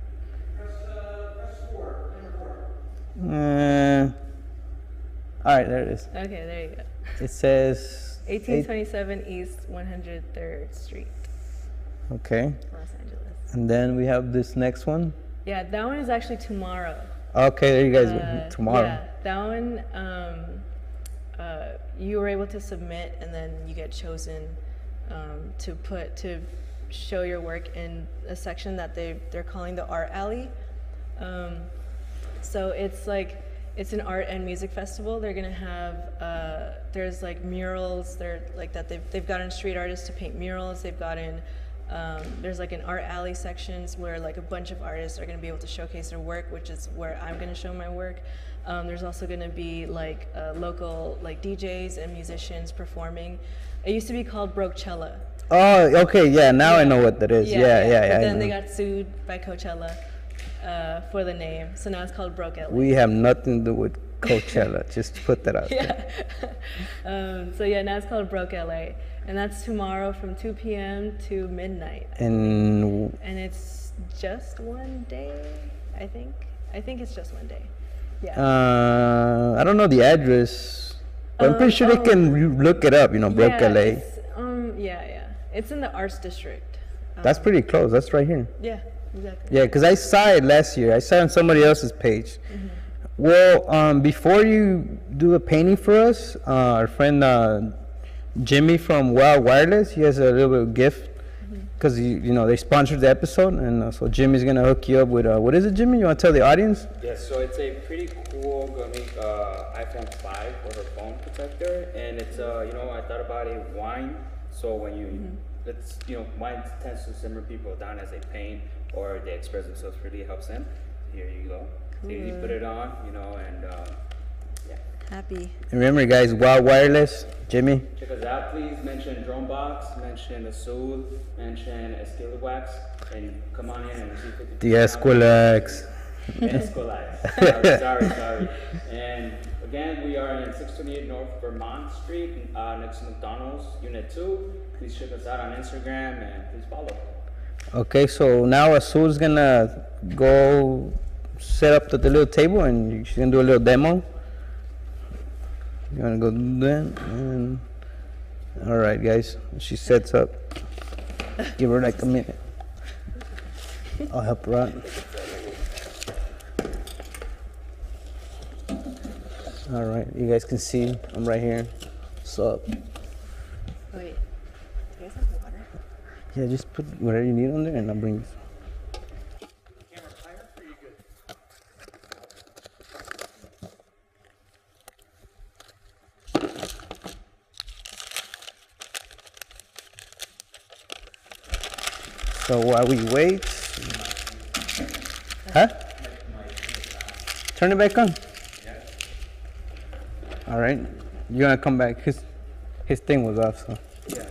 E: Uh, all right, there it is.
F: Okay, there you go.
E: It says.
F: eighteen
E: eight-
F: twenty-seven East one hundred third Street,
E: Okay,
F: Los Angeles.
E: and then we have this next one.
F: Yeah, that one is actually tomorrow.
E: Okay, there you guys go.
F: Uh,
E: Tomorrow.
F: Yeah, that one, um, uh, you were able to submit, and then you get chosen um, to put to show your work in a section that they they're calling the Art Alley. Um, so it's like it's an art and music festival. They're gonna have uh, there's like murals. They're like that. They've they've gotten street artists to paint murals. They've gotten um, there's like an art alley sections where like a bunch of artists are gonna be able to showcase their work, which is where I'm gonna show my work. Um, there's also gonna be like uh, local like D Js and musicians performing. It used to be called Brochella.
E: Oh, okay, yeah. Now I know what that is. Yeah, yeah, yeah.
F: But
E: I
F: then they
E: know.
F: got sued by Coachella uh, for the name, so now it's called Broke L A.
E: We have nothing to do with Coachella. Just to put that out there.
F: Yeah. um, so yeah, now it's called Broke L A, and that's tomorrow from two p m to midnight.
E: And
F: And it's just one day, I think. I think it's just one day. Yeah.
E: uh, I don't know the address, but I'm pretty
F: Um,
E: sure they
F: oh.
E: can re- look it up. You know, Broke
F: yeah,
E: L A.
F: it's, um, yeah, yeah. It's in the Arts District. Um,
E: That's pretty close. That's right here.
F: Yeah. exactly.
E: Yeah, because I saw it last year. I saw it on somebody else's page. Mm-hmm. Well, um, before you do a painting for us, uh, our friend uh, Jimmy from Wild Wireless, he has a little gift because you, you know they sponsored the episode, and uh, so Jimmy's gonna hook you up with uh, what is it, Jimmy? You want to tell the audience?
G: Yes, so it's a pretty cool gummy uh, iPhone five for her phone protector, and it's uh, you know I thought about it wine. So when you mm-hmm. it's you know wine tends to simmer people down as they paint or they express themselves freely, it helps them. Here you go. So you put it on, you know, and uh, yeah.
F: Happy.
E: And remember, guys, Wild Wireless, Jimmy.
G: Check us out, please. Mention Dronebox, mention Azul, mention Eskwilax, and come on in and receive fifty percent.
E: The Eskwilax.
G: Eskwilax. sorry, sorry, sorry. And again, we are in six twenty-eight North Vermont Street, uh, next to McDonald's, Unit two. Please check us out on Instagram and please follow.
E: Okay, so now Azul's gonna go set up the, the little table and she's gonna do a little demo. You wanna go do that? And all right, guys, she sets up. Give her like a minute. I'll help her out. All right, you guys can see I'm right here. What's up?
F: Wait, do you guys have water?
E: Yeah, just put whatever you need on there, and I'll bring this. So while we wait, huh? Turn it back on. All right, you're gonna come back. His his thing was off, so.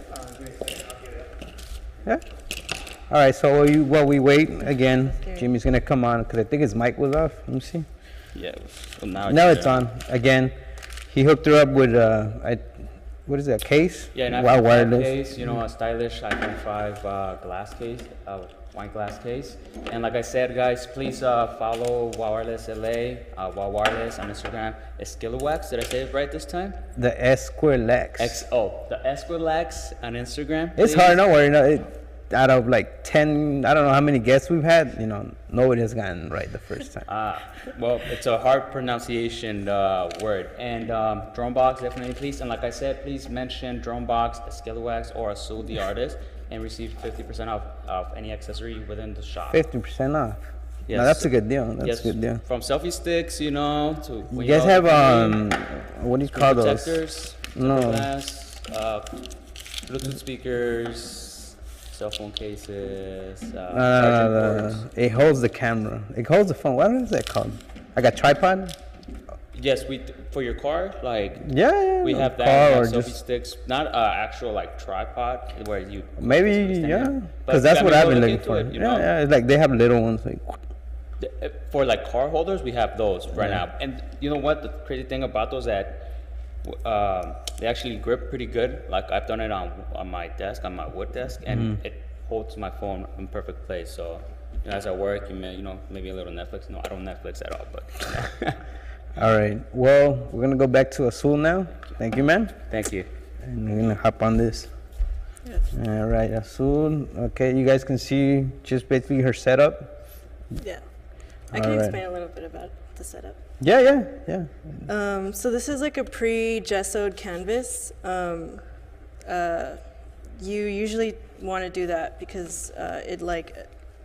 E: Yeah. All right. So while you while we wait again, Jimmy's gonna come on because I think his mic was off. Let me see.
G: Yeah. Well, now it's,
E: now it's on again. He hooked her up with uh, I. What is that, case?
G: Yeah, an
E: Wild
G: iPhone
E: Wireless.
G: case, you know, a stylish iPhone five uh, glass case, uh, wine glass case. And like I said, guys, please uh, follow Wild Wireless L A, uh, Wild Wireless on Instagram. Eskwilax, did I say it right this time?
E: The Eskwilax.
G: X oh, the Eskwilax on Instagram.
E: It's
G: please.
E: hard, don't worry. No, it, out of like ten, I don't know how many guests we've had, you know, nobody has gotten right the first time.
G: Uh, well, it's a hard pronunciation uh, word. And um, Dronebox, definitely, please. And like I said, please mention Dronebox, Eskwilax, or Azul, the artist, and receive fifty percent off of any accessory within the shop.
E: fifty percent off.
G: Yes.
E: No, that's a good deal. That's
G: Yes,
E: a good deal.
G: From selfie sticks, you know, to
E: You
G: when
E: guys
G: all
E: have,
G: clean,
E: um, what do you
G: screen
E: call those?
G: protectors,
E: No.
G: glass, uh, Bluetooth speakers, cell phone cases, uh,
E: No, no,
G: charging
E: no,
G: cords.
E: no. It holds the camera. It holds the phone. What is that called? Like a tripod?
G: Yes, we for your car, like
E: Yeah, yeah.
G: we
E: no,
G: have that.
E: car
G: We
E: or
G: have selfie
E: just
G: sticks, not uh, actual like tripod where you
E: maybe,
G: stand
E: yeah.
G: up. But,
E: Because that's
G: I
E: what
G: mean,
E: I've
G: go
E: been
G: look
E: looking
G: into
E: for.
G: it, you
E: yeah,
G: know?
E: yeah. It's like they have little ones. Like,
G: For like car holders, we have those right
E: Yeah.
G: now. And you know what? The crazy thing about those that um, they actually grip pretty good. Like I've done it on on my desk, on my wood desk, and
E: Mm-hmm.
G: it holds my phone in perfect place. So you know, as I work, you may you know maybe a little Netflix. No, I don't Netflix at all, but.
E: all right. Well, we're gonna go back to Azul now. Thank you, man.
G: Thank you.
E: And we're gonna hop on this.
F: Yes.
E: All right, Azul. Okay, you guys can see just basically her setup.
F: Yeah. I can
E: Alright.
F: explain a little bit about the setup.
E: Yeah, yeah, yeah.
F: Um, so this is like a pre-gessoed canvas. Um, uh, you usually want to do that because uh, it like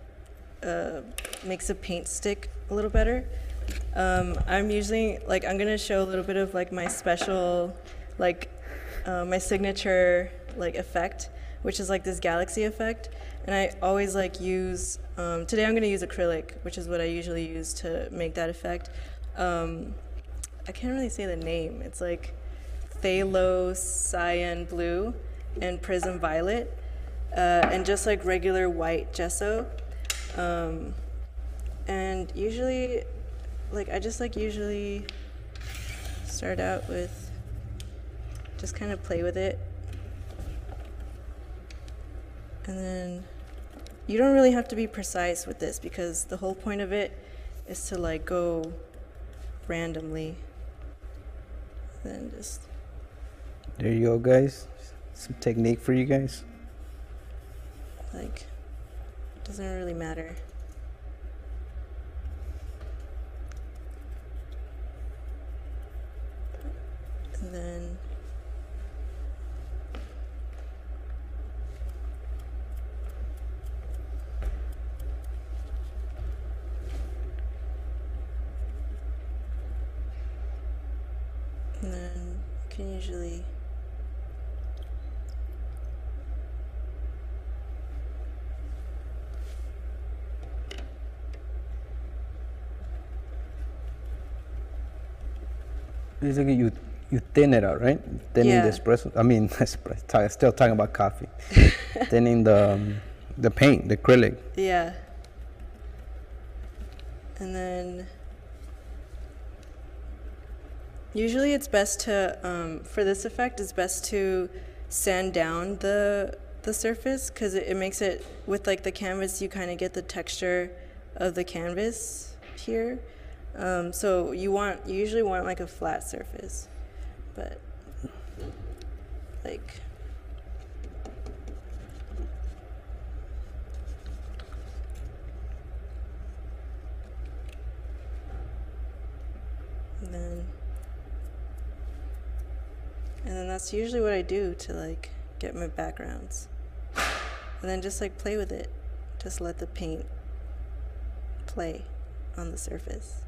F: uh, makes a paint stick a little better. Um, I'm usually like I'm gonna show a little bit of like my special, like uh, my signature like effect, which is like this galaxy effect. And I always like use, um, today I'm gonna use acrylic, which is what I usually use to make that effect. Um, I can't really say the name. It's like phthalo cyan blue and prism violet, uh, and just like regular white gesso. Um, and usually, like I just like usually start out with, just kind of play with it. And then you don't really have to be precise with this because the whole point of it is to like go randomly. Then just
E: There you go, guys. Some technique for you guys.
F: like, doesn't really matter. And then you can usually
E: It's like you you thin it out, right? Thinning
F: Yeah.
E: the espresso. I mean, espresso, talk- still talking about coffee. Thinning the um, the paint, the acrylic.
F: Yeah. And then usually it's best to, um, for this effect, it's best to sand down the the surface because it, it makes it, with like the canvas, you kind of get the texture of the canvas here. Um, so you want, you usually want like a flat surface, but like, and then, and then that's usually what I do to like get my backgrounds. And then just like play with it. Just let the paint play on the surface.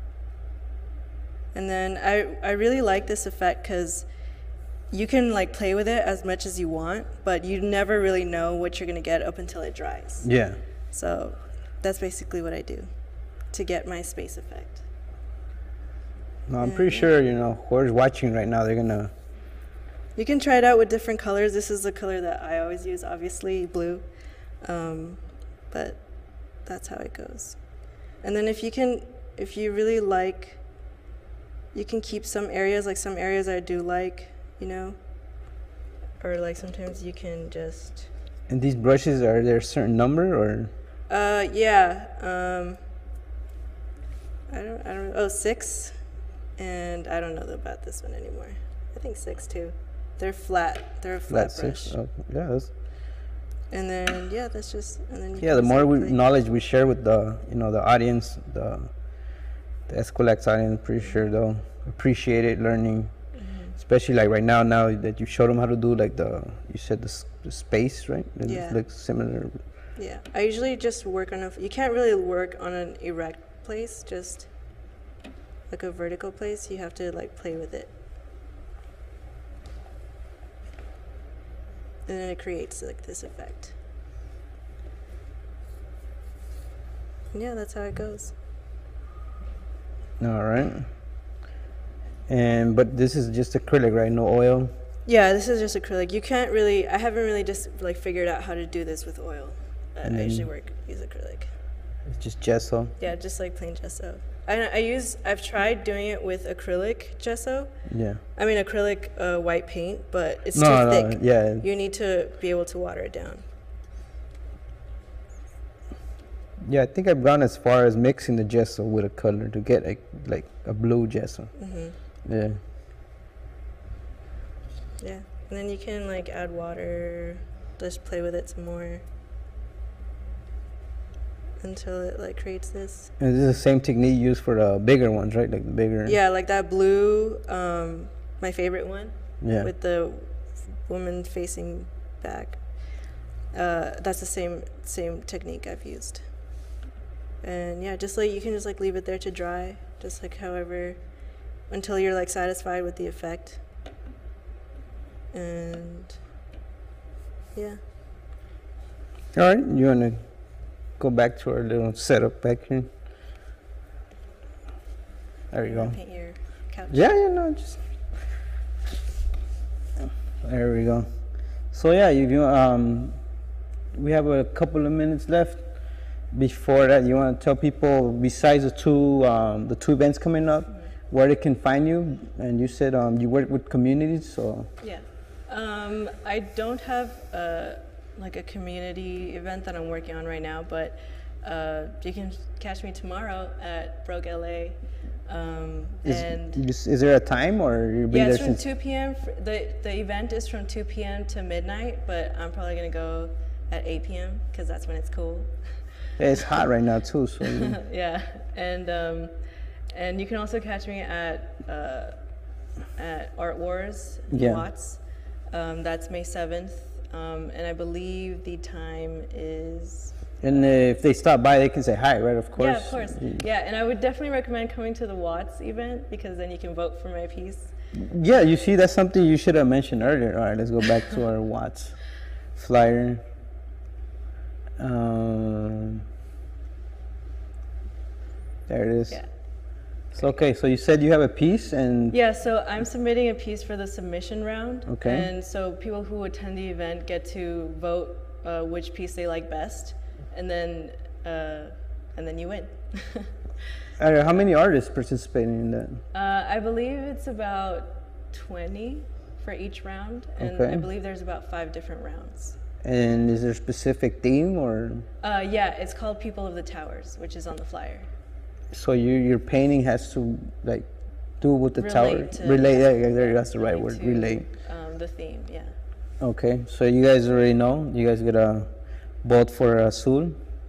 F: And then I, I really like this effect because you can like play with it as much as you want, but you never really know what you're gonna get up until it dries.
E: Yeah.
F: So that's basically what I do to get my space effect.
E: No, I'm pretty sure, you know, whoever's watching right now, they're gonna.
F: You can try it out with different colors. This is the color that I always use, obviously blue, um, but that's how it goes. And then if you can, if you really like, you can keep some areas, like some areas I do like, you know, or like sometimes you can just.
E: And these brushes, are there a certain number or?
F: Uh, yeah. Um, I don't. I don't. Oh, six, and I don't know about this one anymore. I think six too. They're flat. They're a flat,
E: Flat
F: brush.
E: six. Oh, yeah. That's,
F: And then yeah, that's just. And then you
E: yeah.
F: can
E: The
F: just,
E: more
F: like,
E: we,
F: play.
E: knowledge we share with the, you know, the audience, the, the Eskwilax audience, pretty sure they'll appreciate it, learning. Especially like right now, now that you showed them how to do like the, you said the, s- the space, right? It
F: Yeah.
E: looks similar.
F: Yeah, I usually just work on a. You can't really work on an erect place, just like a vertical place. You have to like play with it, and then it creates like this effect. And yeah, that's how it goes.
E: All right. And but this is just acrylic, right? No oil.
F: Yeah, this is just acrylic. You can't really. I haven't really just like figured out how to do this with oil. I,
E: And
F: I
E: then-
F: usually work use acrylic.
E: It's just gesso.
F: Yeah, just like plain gesso. I I use. I've tried doing it with acrylic gesso.
E: Yeah.
F: I mean acrylic uh, white paint, but it's
E: No,
F: too
E: no,
F: thick.
E: yeah.
F: You need to be able to water it down.
E: Yeah, I think I've gone as far as mixing the gesso with a color to get a, like a blue gesso.
F: hmm
E: Yeah.
F: Yeah, and then you can like add water, just play with it some more until it like creates this.
E: And this is the same technique used for the bigger ones, right? Like the bigger.
F: Yeah, like that blue, um, my favorite one,
E: Yeah.
F: with the woman facing back. Uh, that's the same same technique I've used. And yeah, just like you can just like leave it there to dry, just like however, until you're like satisfied with the effect. And yeah.
E: All right, you wanna go back to our little setup back here? There you go.
F: Paint your couch.
E: Yeah, yeah, no, just. There we go. So yeah, you, you um, we have a couple of minutes left. Before that, you want to tell people, besides the two um, the two events coming up, where they can find you? And you said um, you work with communities, so.
F: Yeah. Um, I don't have uh, like a community event that I'm working on right now, but uh, you can catch me tomorrow at Brogue L A. Um,
E: Is,
F: and
E: is, is there a time, or you'll be
F: yeah,
E: there
F: it's from
E: since?
F: two p.m. fr- The the event is from two p.m. to midnight, but I'm probably gonna go at eight p.m. because that's when it's cool.
E: Yeah, it's hot right now too, so. you-
F: Yeah, and um, and you can also catch me at uh, at Art Wars in
E: Yeah.
F: Watts. Um, that's May seventh, um, and I believe the time is.
E: And uh, if they stop by, they can say hi, right? Of course.
F: Yeah, of course. Yeah, and I would definitely recommend coming to the Watts event because then you can vote for my piece.
E: Yeah, you see, that's something you should have mentioned earlier. All right, let's go back to our Watts flyer. Um, there it is.
F: Yeah.
E: So, okay, so you said you have a piece and...
F: Yeah, so I'm submitting a piece for the submission round.
E: Okay.
F: And so people who attend the event get to vote uh, which piece they like best, and then uh, and then you win.
E: Uh, how many artists participating in that?
F: Uh, I believe it's about twenty for each round, and
E: Okay.
F: I believe there's about five different rounds.
E: And is there a specific theme or?
F: Uh, yeah, it's called People of the Towers, which is on the flyer.
E: So you, your painting has to like do with the tower?
F: Relate to-
E: Relate, yeah, yeah, there, that's the right
F: Relate
E: word,
F: to,
E: relate.
F: Um, the theme, yeah.
E: Okay, so you guys already know, you guys get a vote for Azul.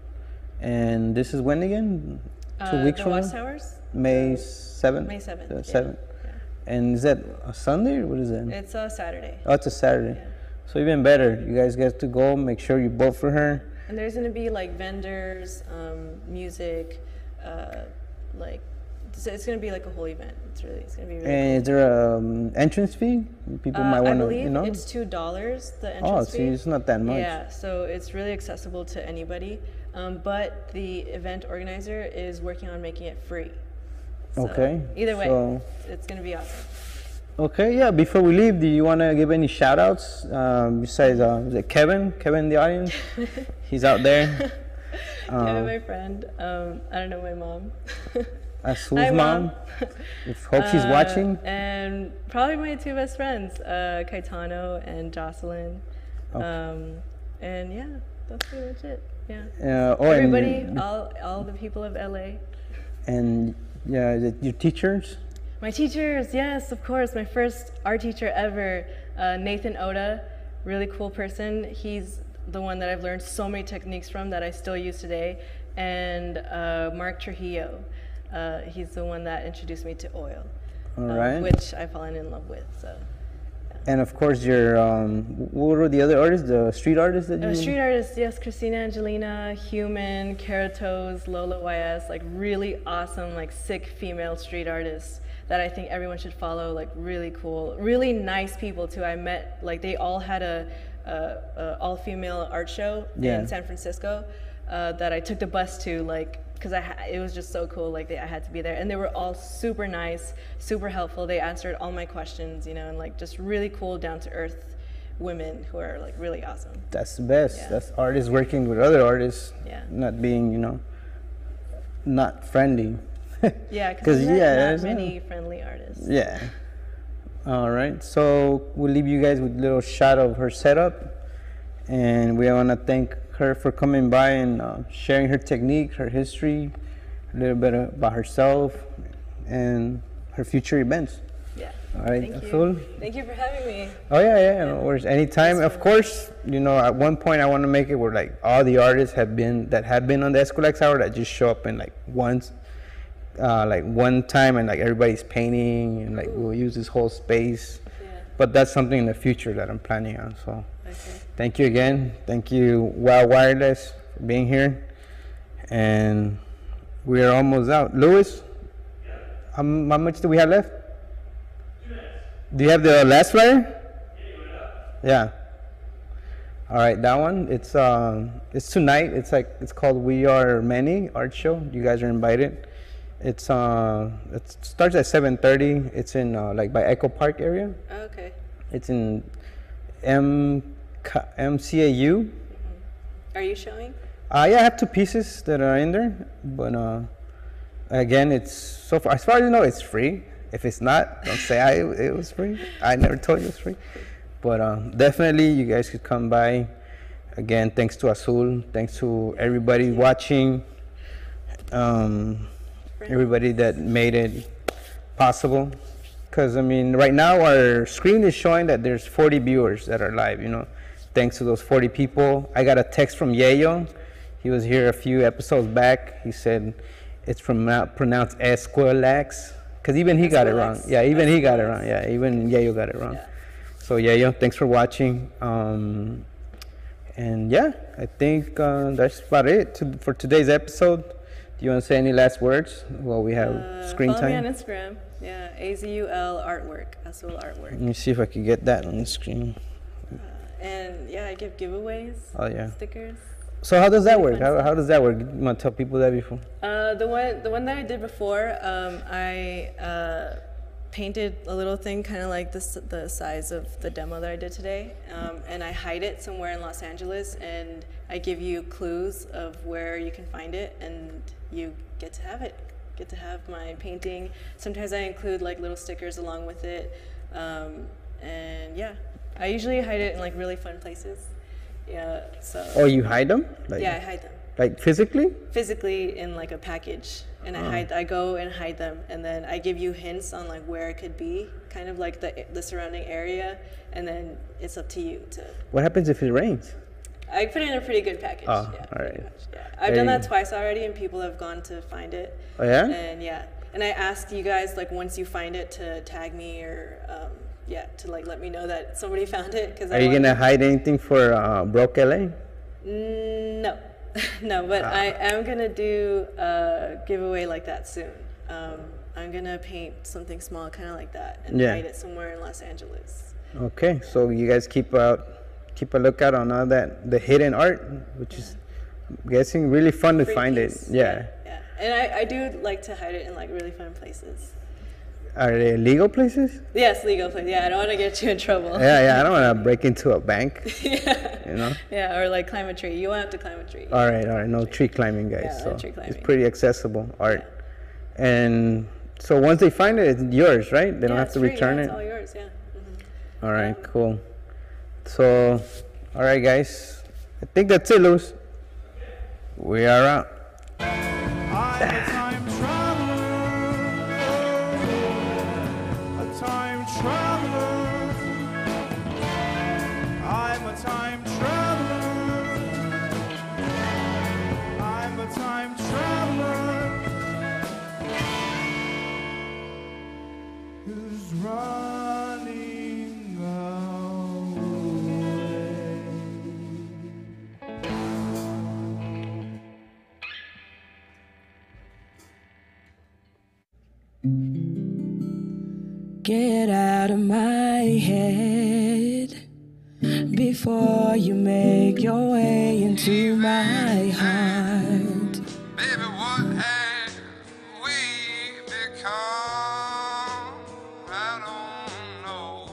E: And this is when again? Two
F: Uh,
E: weeks
F: the
E: from
F: Watts
E: now?
F: Towers?
E: May seventh?
F: May seventh,
E: The
F: yeah.
E: seventh.
F: Yeah.
E: And is that a Sunday or what is that?
F: It's a Saturday.
E: Oh, it's a Saturday.
F: Yeah.
E: So even better, you guys get to go, make sure you vote for her.
F: And there's gonna be like vendors, um, music, uh, like so it's gonna be like a whole event. It's really, it's gonna be really.
E: And is there a um, entrance fee? People
F: cool.
E: might
F: Uh, I
E: want to,
F: believe
E: you know?
F: it's two dollars the
E: Oh,
F: entrance
E: so
F: fee.
E: it's not that much.
F: Yeah, so it's really accessible to anybody. Um, but the event organizer is working on making it free. So
E: Okay,
F: Either way,
E: so-
F: it's gonna be awesome.
E: Okay, yeah, before we leave, do you want to give any shout outs? Um, besides, uh, is it Kevin? Kevin in the audience? He's out there.
F: Kevin,
E: Um,
F: my friend. Um, I don't know my mom.
E: Azul's
F: Hi,
E: mom.
F: Mom.
E: If, hope she's
F: Uh,
E: watching.
F: And probably my two best friends, uh, Caetano and Jocelyn. Um, and yeah, that's pretty much it. Yeah.
E: Uh, oh,
F: Everybody,
E: and,
F: all, all the people of L A.
E: and yeah, is it your teachers?
F: My teachers, yes, of course. My first art teacher ever, uh, Nathan Oda, really cool person. He's the one that I've learned so many techniques from that I still use today. And uh, Mark Trujillo, uh, he's the one that introduced me to oil,
E: All
F: um,
E: right.
F: which I've fallen in love with. So,
E: And of course, your um, what were the other artists? The street artists that you?
F: uh, street artists, yes, Christina Angelina, Human, Keratos, Lola Y S, like really awesome, like sick female street artists that I think everyone should follow. Like really cool, really nice people too. I met like they all had a, a, a all-female art show
E: Yeah.
F: in San Francisco uh, that I took the bus to, like because I ha- it was just so cool. Like they, I had to be there, and they were all super nice, super helpful. They answered all my questions, you know, and like just really cool, down-to-earth women who are like really awesome.
E: That's the best.
F: Yeah.
E: That's artists working with other artists.
F: Yeah.
E: Not being, you know, not friendly.
F: Yeah,
E: 'Cause,
F: because
E: yeah,
F: yeah,
E: there's
F: not
E: a-
F: many friendly artists.
E: Yeah. All right. So we'll leave you guys with a little shot of her setup, and we want to thank her for coming by and uh, sharing her technique, her history, a little bit about herself, and her future events.
F: Yeah.
E: All right,
F: Thank
E: Azul.
F: you. Thank you for having me.
E: Oh yeah, yeah, no worries. Anytime. Of course, you know, at one point I want to make it where like all the artists have been that have been on the Eskwilax hour that just show up in like once, uh, like one time, and like everybody's painting, and like we'll use this whole space.
F: Yeah.
E: But that's something in the future that I'm planning on. So
F: Okay.
E: thank you again. Thank you, Wow Wireless, for being here. And we are almost out. Louis, how, m- how much do we have left? Do you have the last flyer? Yeah. All right, that one. It's um, it's tonight. It's like it's called We Are Many Art Show. You guys are invited. It's uh, it starts at seven thirty. It's in uh, like by Echo Park area.
F: Oh, okay.
E: It's in M M C A U.
F: Are you showing?
E: Uh, yeah, I have two pieces that are in there, but uh, again, it's so far as far as I know, it's free. If it's not, don't say I it was free. I never told you it was free, but uh, definitely you guys could come by. Again, thanks to Azul, thanks to everybody watching, um, everybody that made it possible. Because I mean, right now our screen is showing that there's forty viewers that are live. You know, thanks to those forty people. I got a text from Yayo. He was here a few episodes back. He said it's pronou- pronounced Eskwilax. Because even he got it wrong.
F: Eskwilax.
E: Yeah, even he got it wrong. Yeah, even Yayo got it wrong.
F: Yeah.
E: So Yayo, thanks for watching. Um, and yeah, I think uh, that's about it to, for today's episode. Do you want to say any last words while we have
F: Uh,
E: screen
F: follow
E: time?
F: me on Instagram. Yeah, A Z U L artwork, Azul artwork.
E: Let me see if I can get that on the screen.
F: And yeah, I give giveaways.
E: Oh yeah.
F: Stickers.
E: So how does that
F: Really
E: work?
F: fun
E: How,
F: stuff.
E: how does that work? You want to tell people that before?
F: Uh, the one, the one that I did before, um, I uh, painted a little thing, kind of like this, the size of the demo that I did today, um, and I hide it somewhere in Los Angeles, and I give you clues of where you can find it, and you get to have it. Get to have my painting. Sometimes I include like little stickers along with it, um, and yeah, I usually hide it in like really fun places. Yeah, so.
E: Oh, you hide them? Like,
F: Yeah, I hide them.
E: Like physically?
F: Physically in like a package, and I hide. I go and hide them, and then I give you hints on like where it could be, kind of like the the surrounding area, and then it's up to you to.
E: What happens if it rains?
F: I put it in a pretty good package.
E: Oh,
F: yeah,
E: all
F: pretty
E: right.
F: much, yeah. I've done that twice already, and people have gone to find it.
E: Oh yeah?
F: And yeah, and I ask you guys like once you find it to tag me or um, yeah to like let me know that somebody found it because.
E: Are you gonna hide anything for uh, Broke L A?
F: No, no, but
E: Ah.
F: I am gonna do a giveaway like that soon. Um, I'm gonna paint something small, kind of like that, and
E: Yeah.
F: hide it somewhere in Los Angeles.
E: Okay, so you guys keep out, keep a lookout on all that, the hidden art, which is, I'm guessing, really fun to
F: Free
E: find
F: piece.
E: it. Yeah.
F: yeah, and I, I do like to hide it in like really fun places.
E: Are they legal places?
F: Yes, legal place. Yeah, I don't want to get you in trouble.
E: Yeah, yeah. I don't want to break into a bank.
F: yeah.
E: You know.
F: Yeah, or like climb a tree. You won't have to climb a tree.
E: All right, all right. No tree climbing, guys.
F: Yeah,
E: so
F: no tree climbing.
E: it's pretty accessible art. And so once they find it, it's yours, right? They don't
F: Yeah,
E: have
F: it's
E: to
F: free.
E: return
F: yeah,
E: it.
F: It's all yours. Yeah. Mhm.
E: All right, cool. So, all right, guys. I think that's it, Luz. We are out.
B: I'm a time traveler, a time traveler. I'm a time traveler. I'm a time traveler who's running away.
H: Get out of my head before you make your way into my heart.
B: Baby, what have we become? I don't know.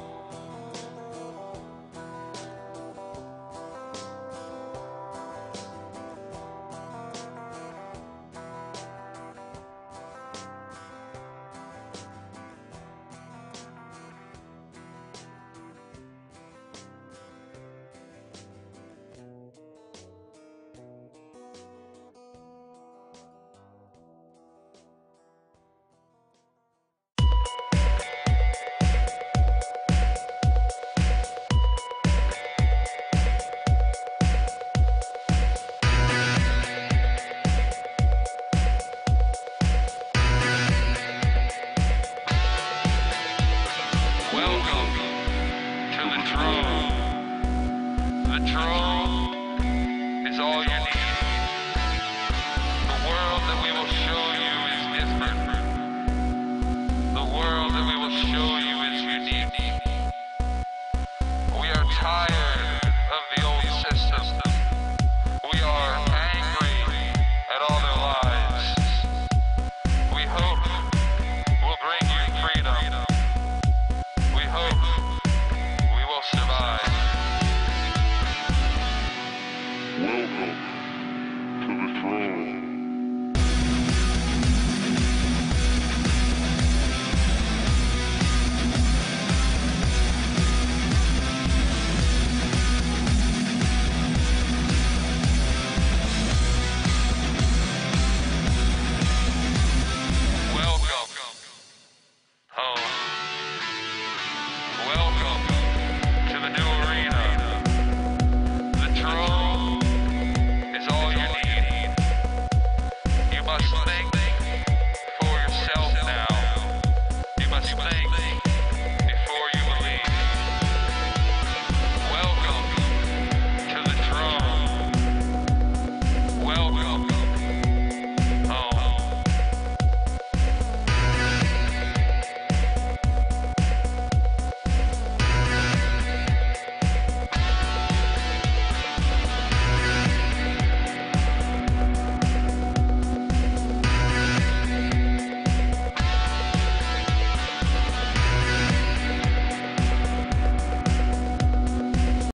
B: Welcome to the draw. The draw is all you need. The world that we will show you is different. The world that we will show you is unique. We are tired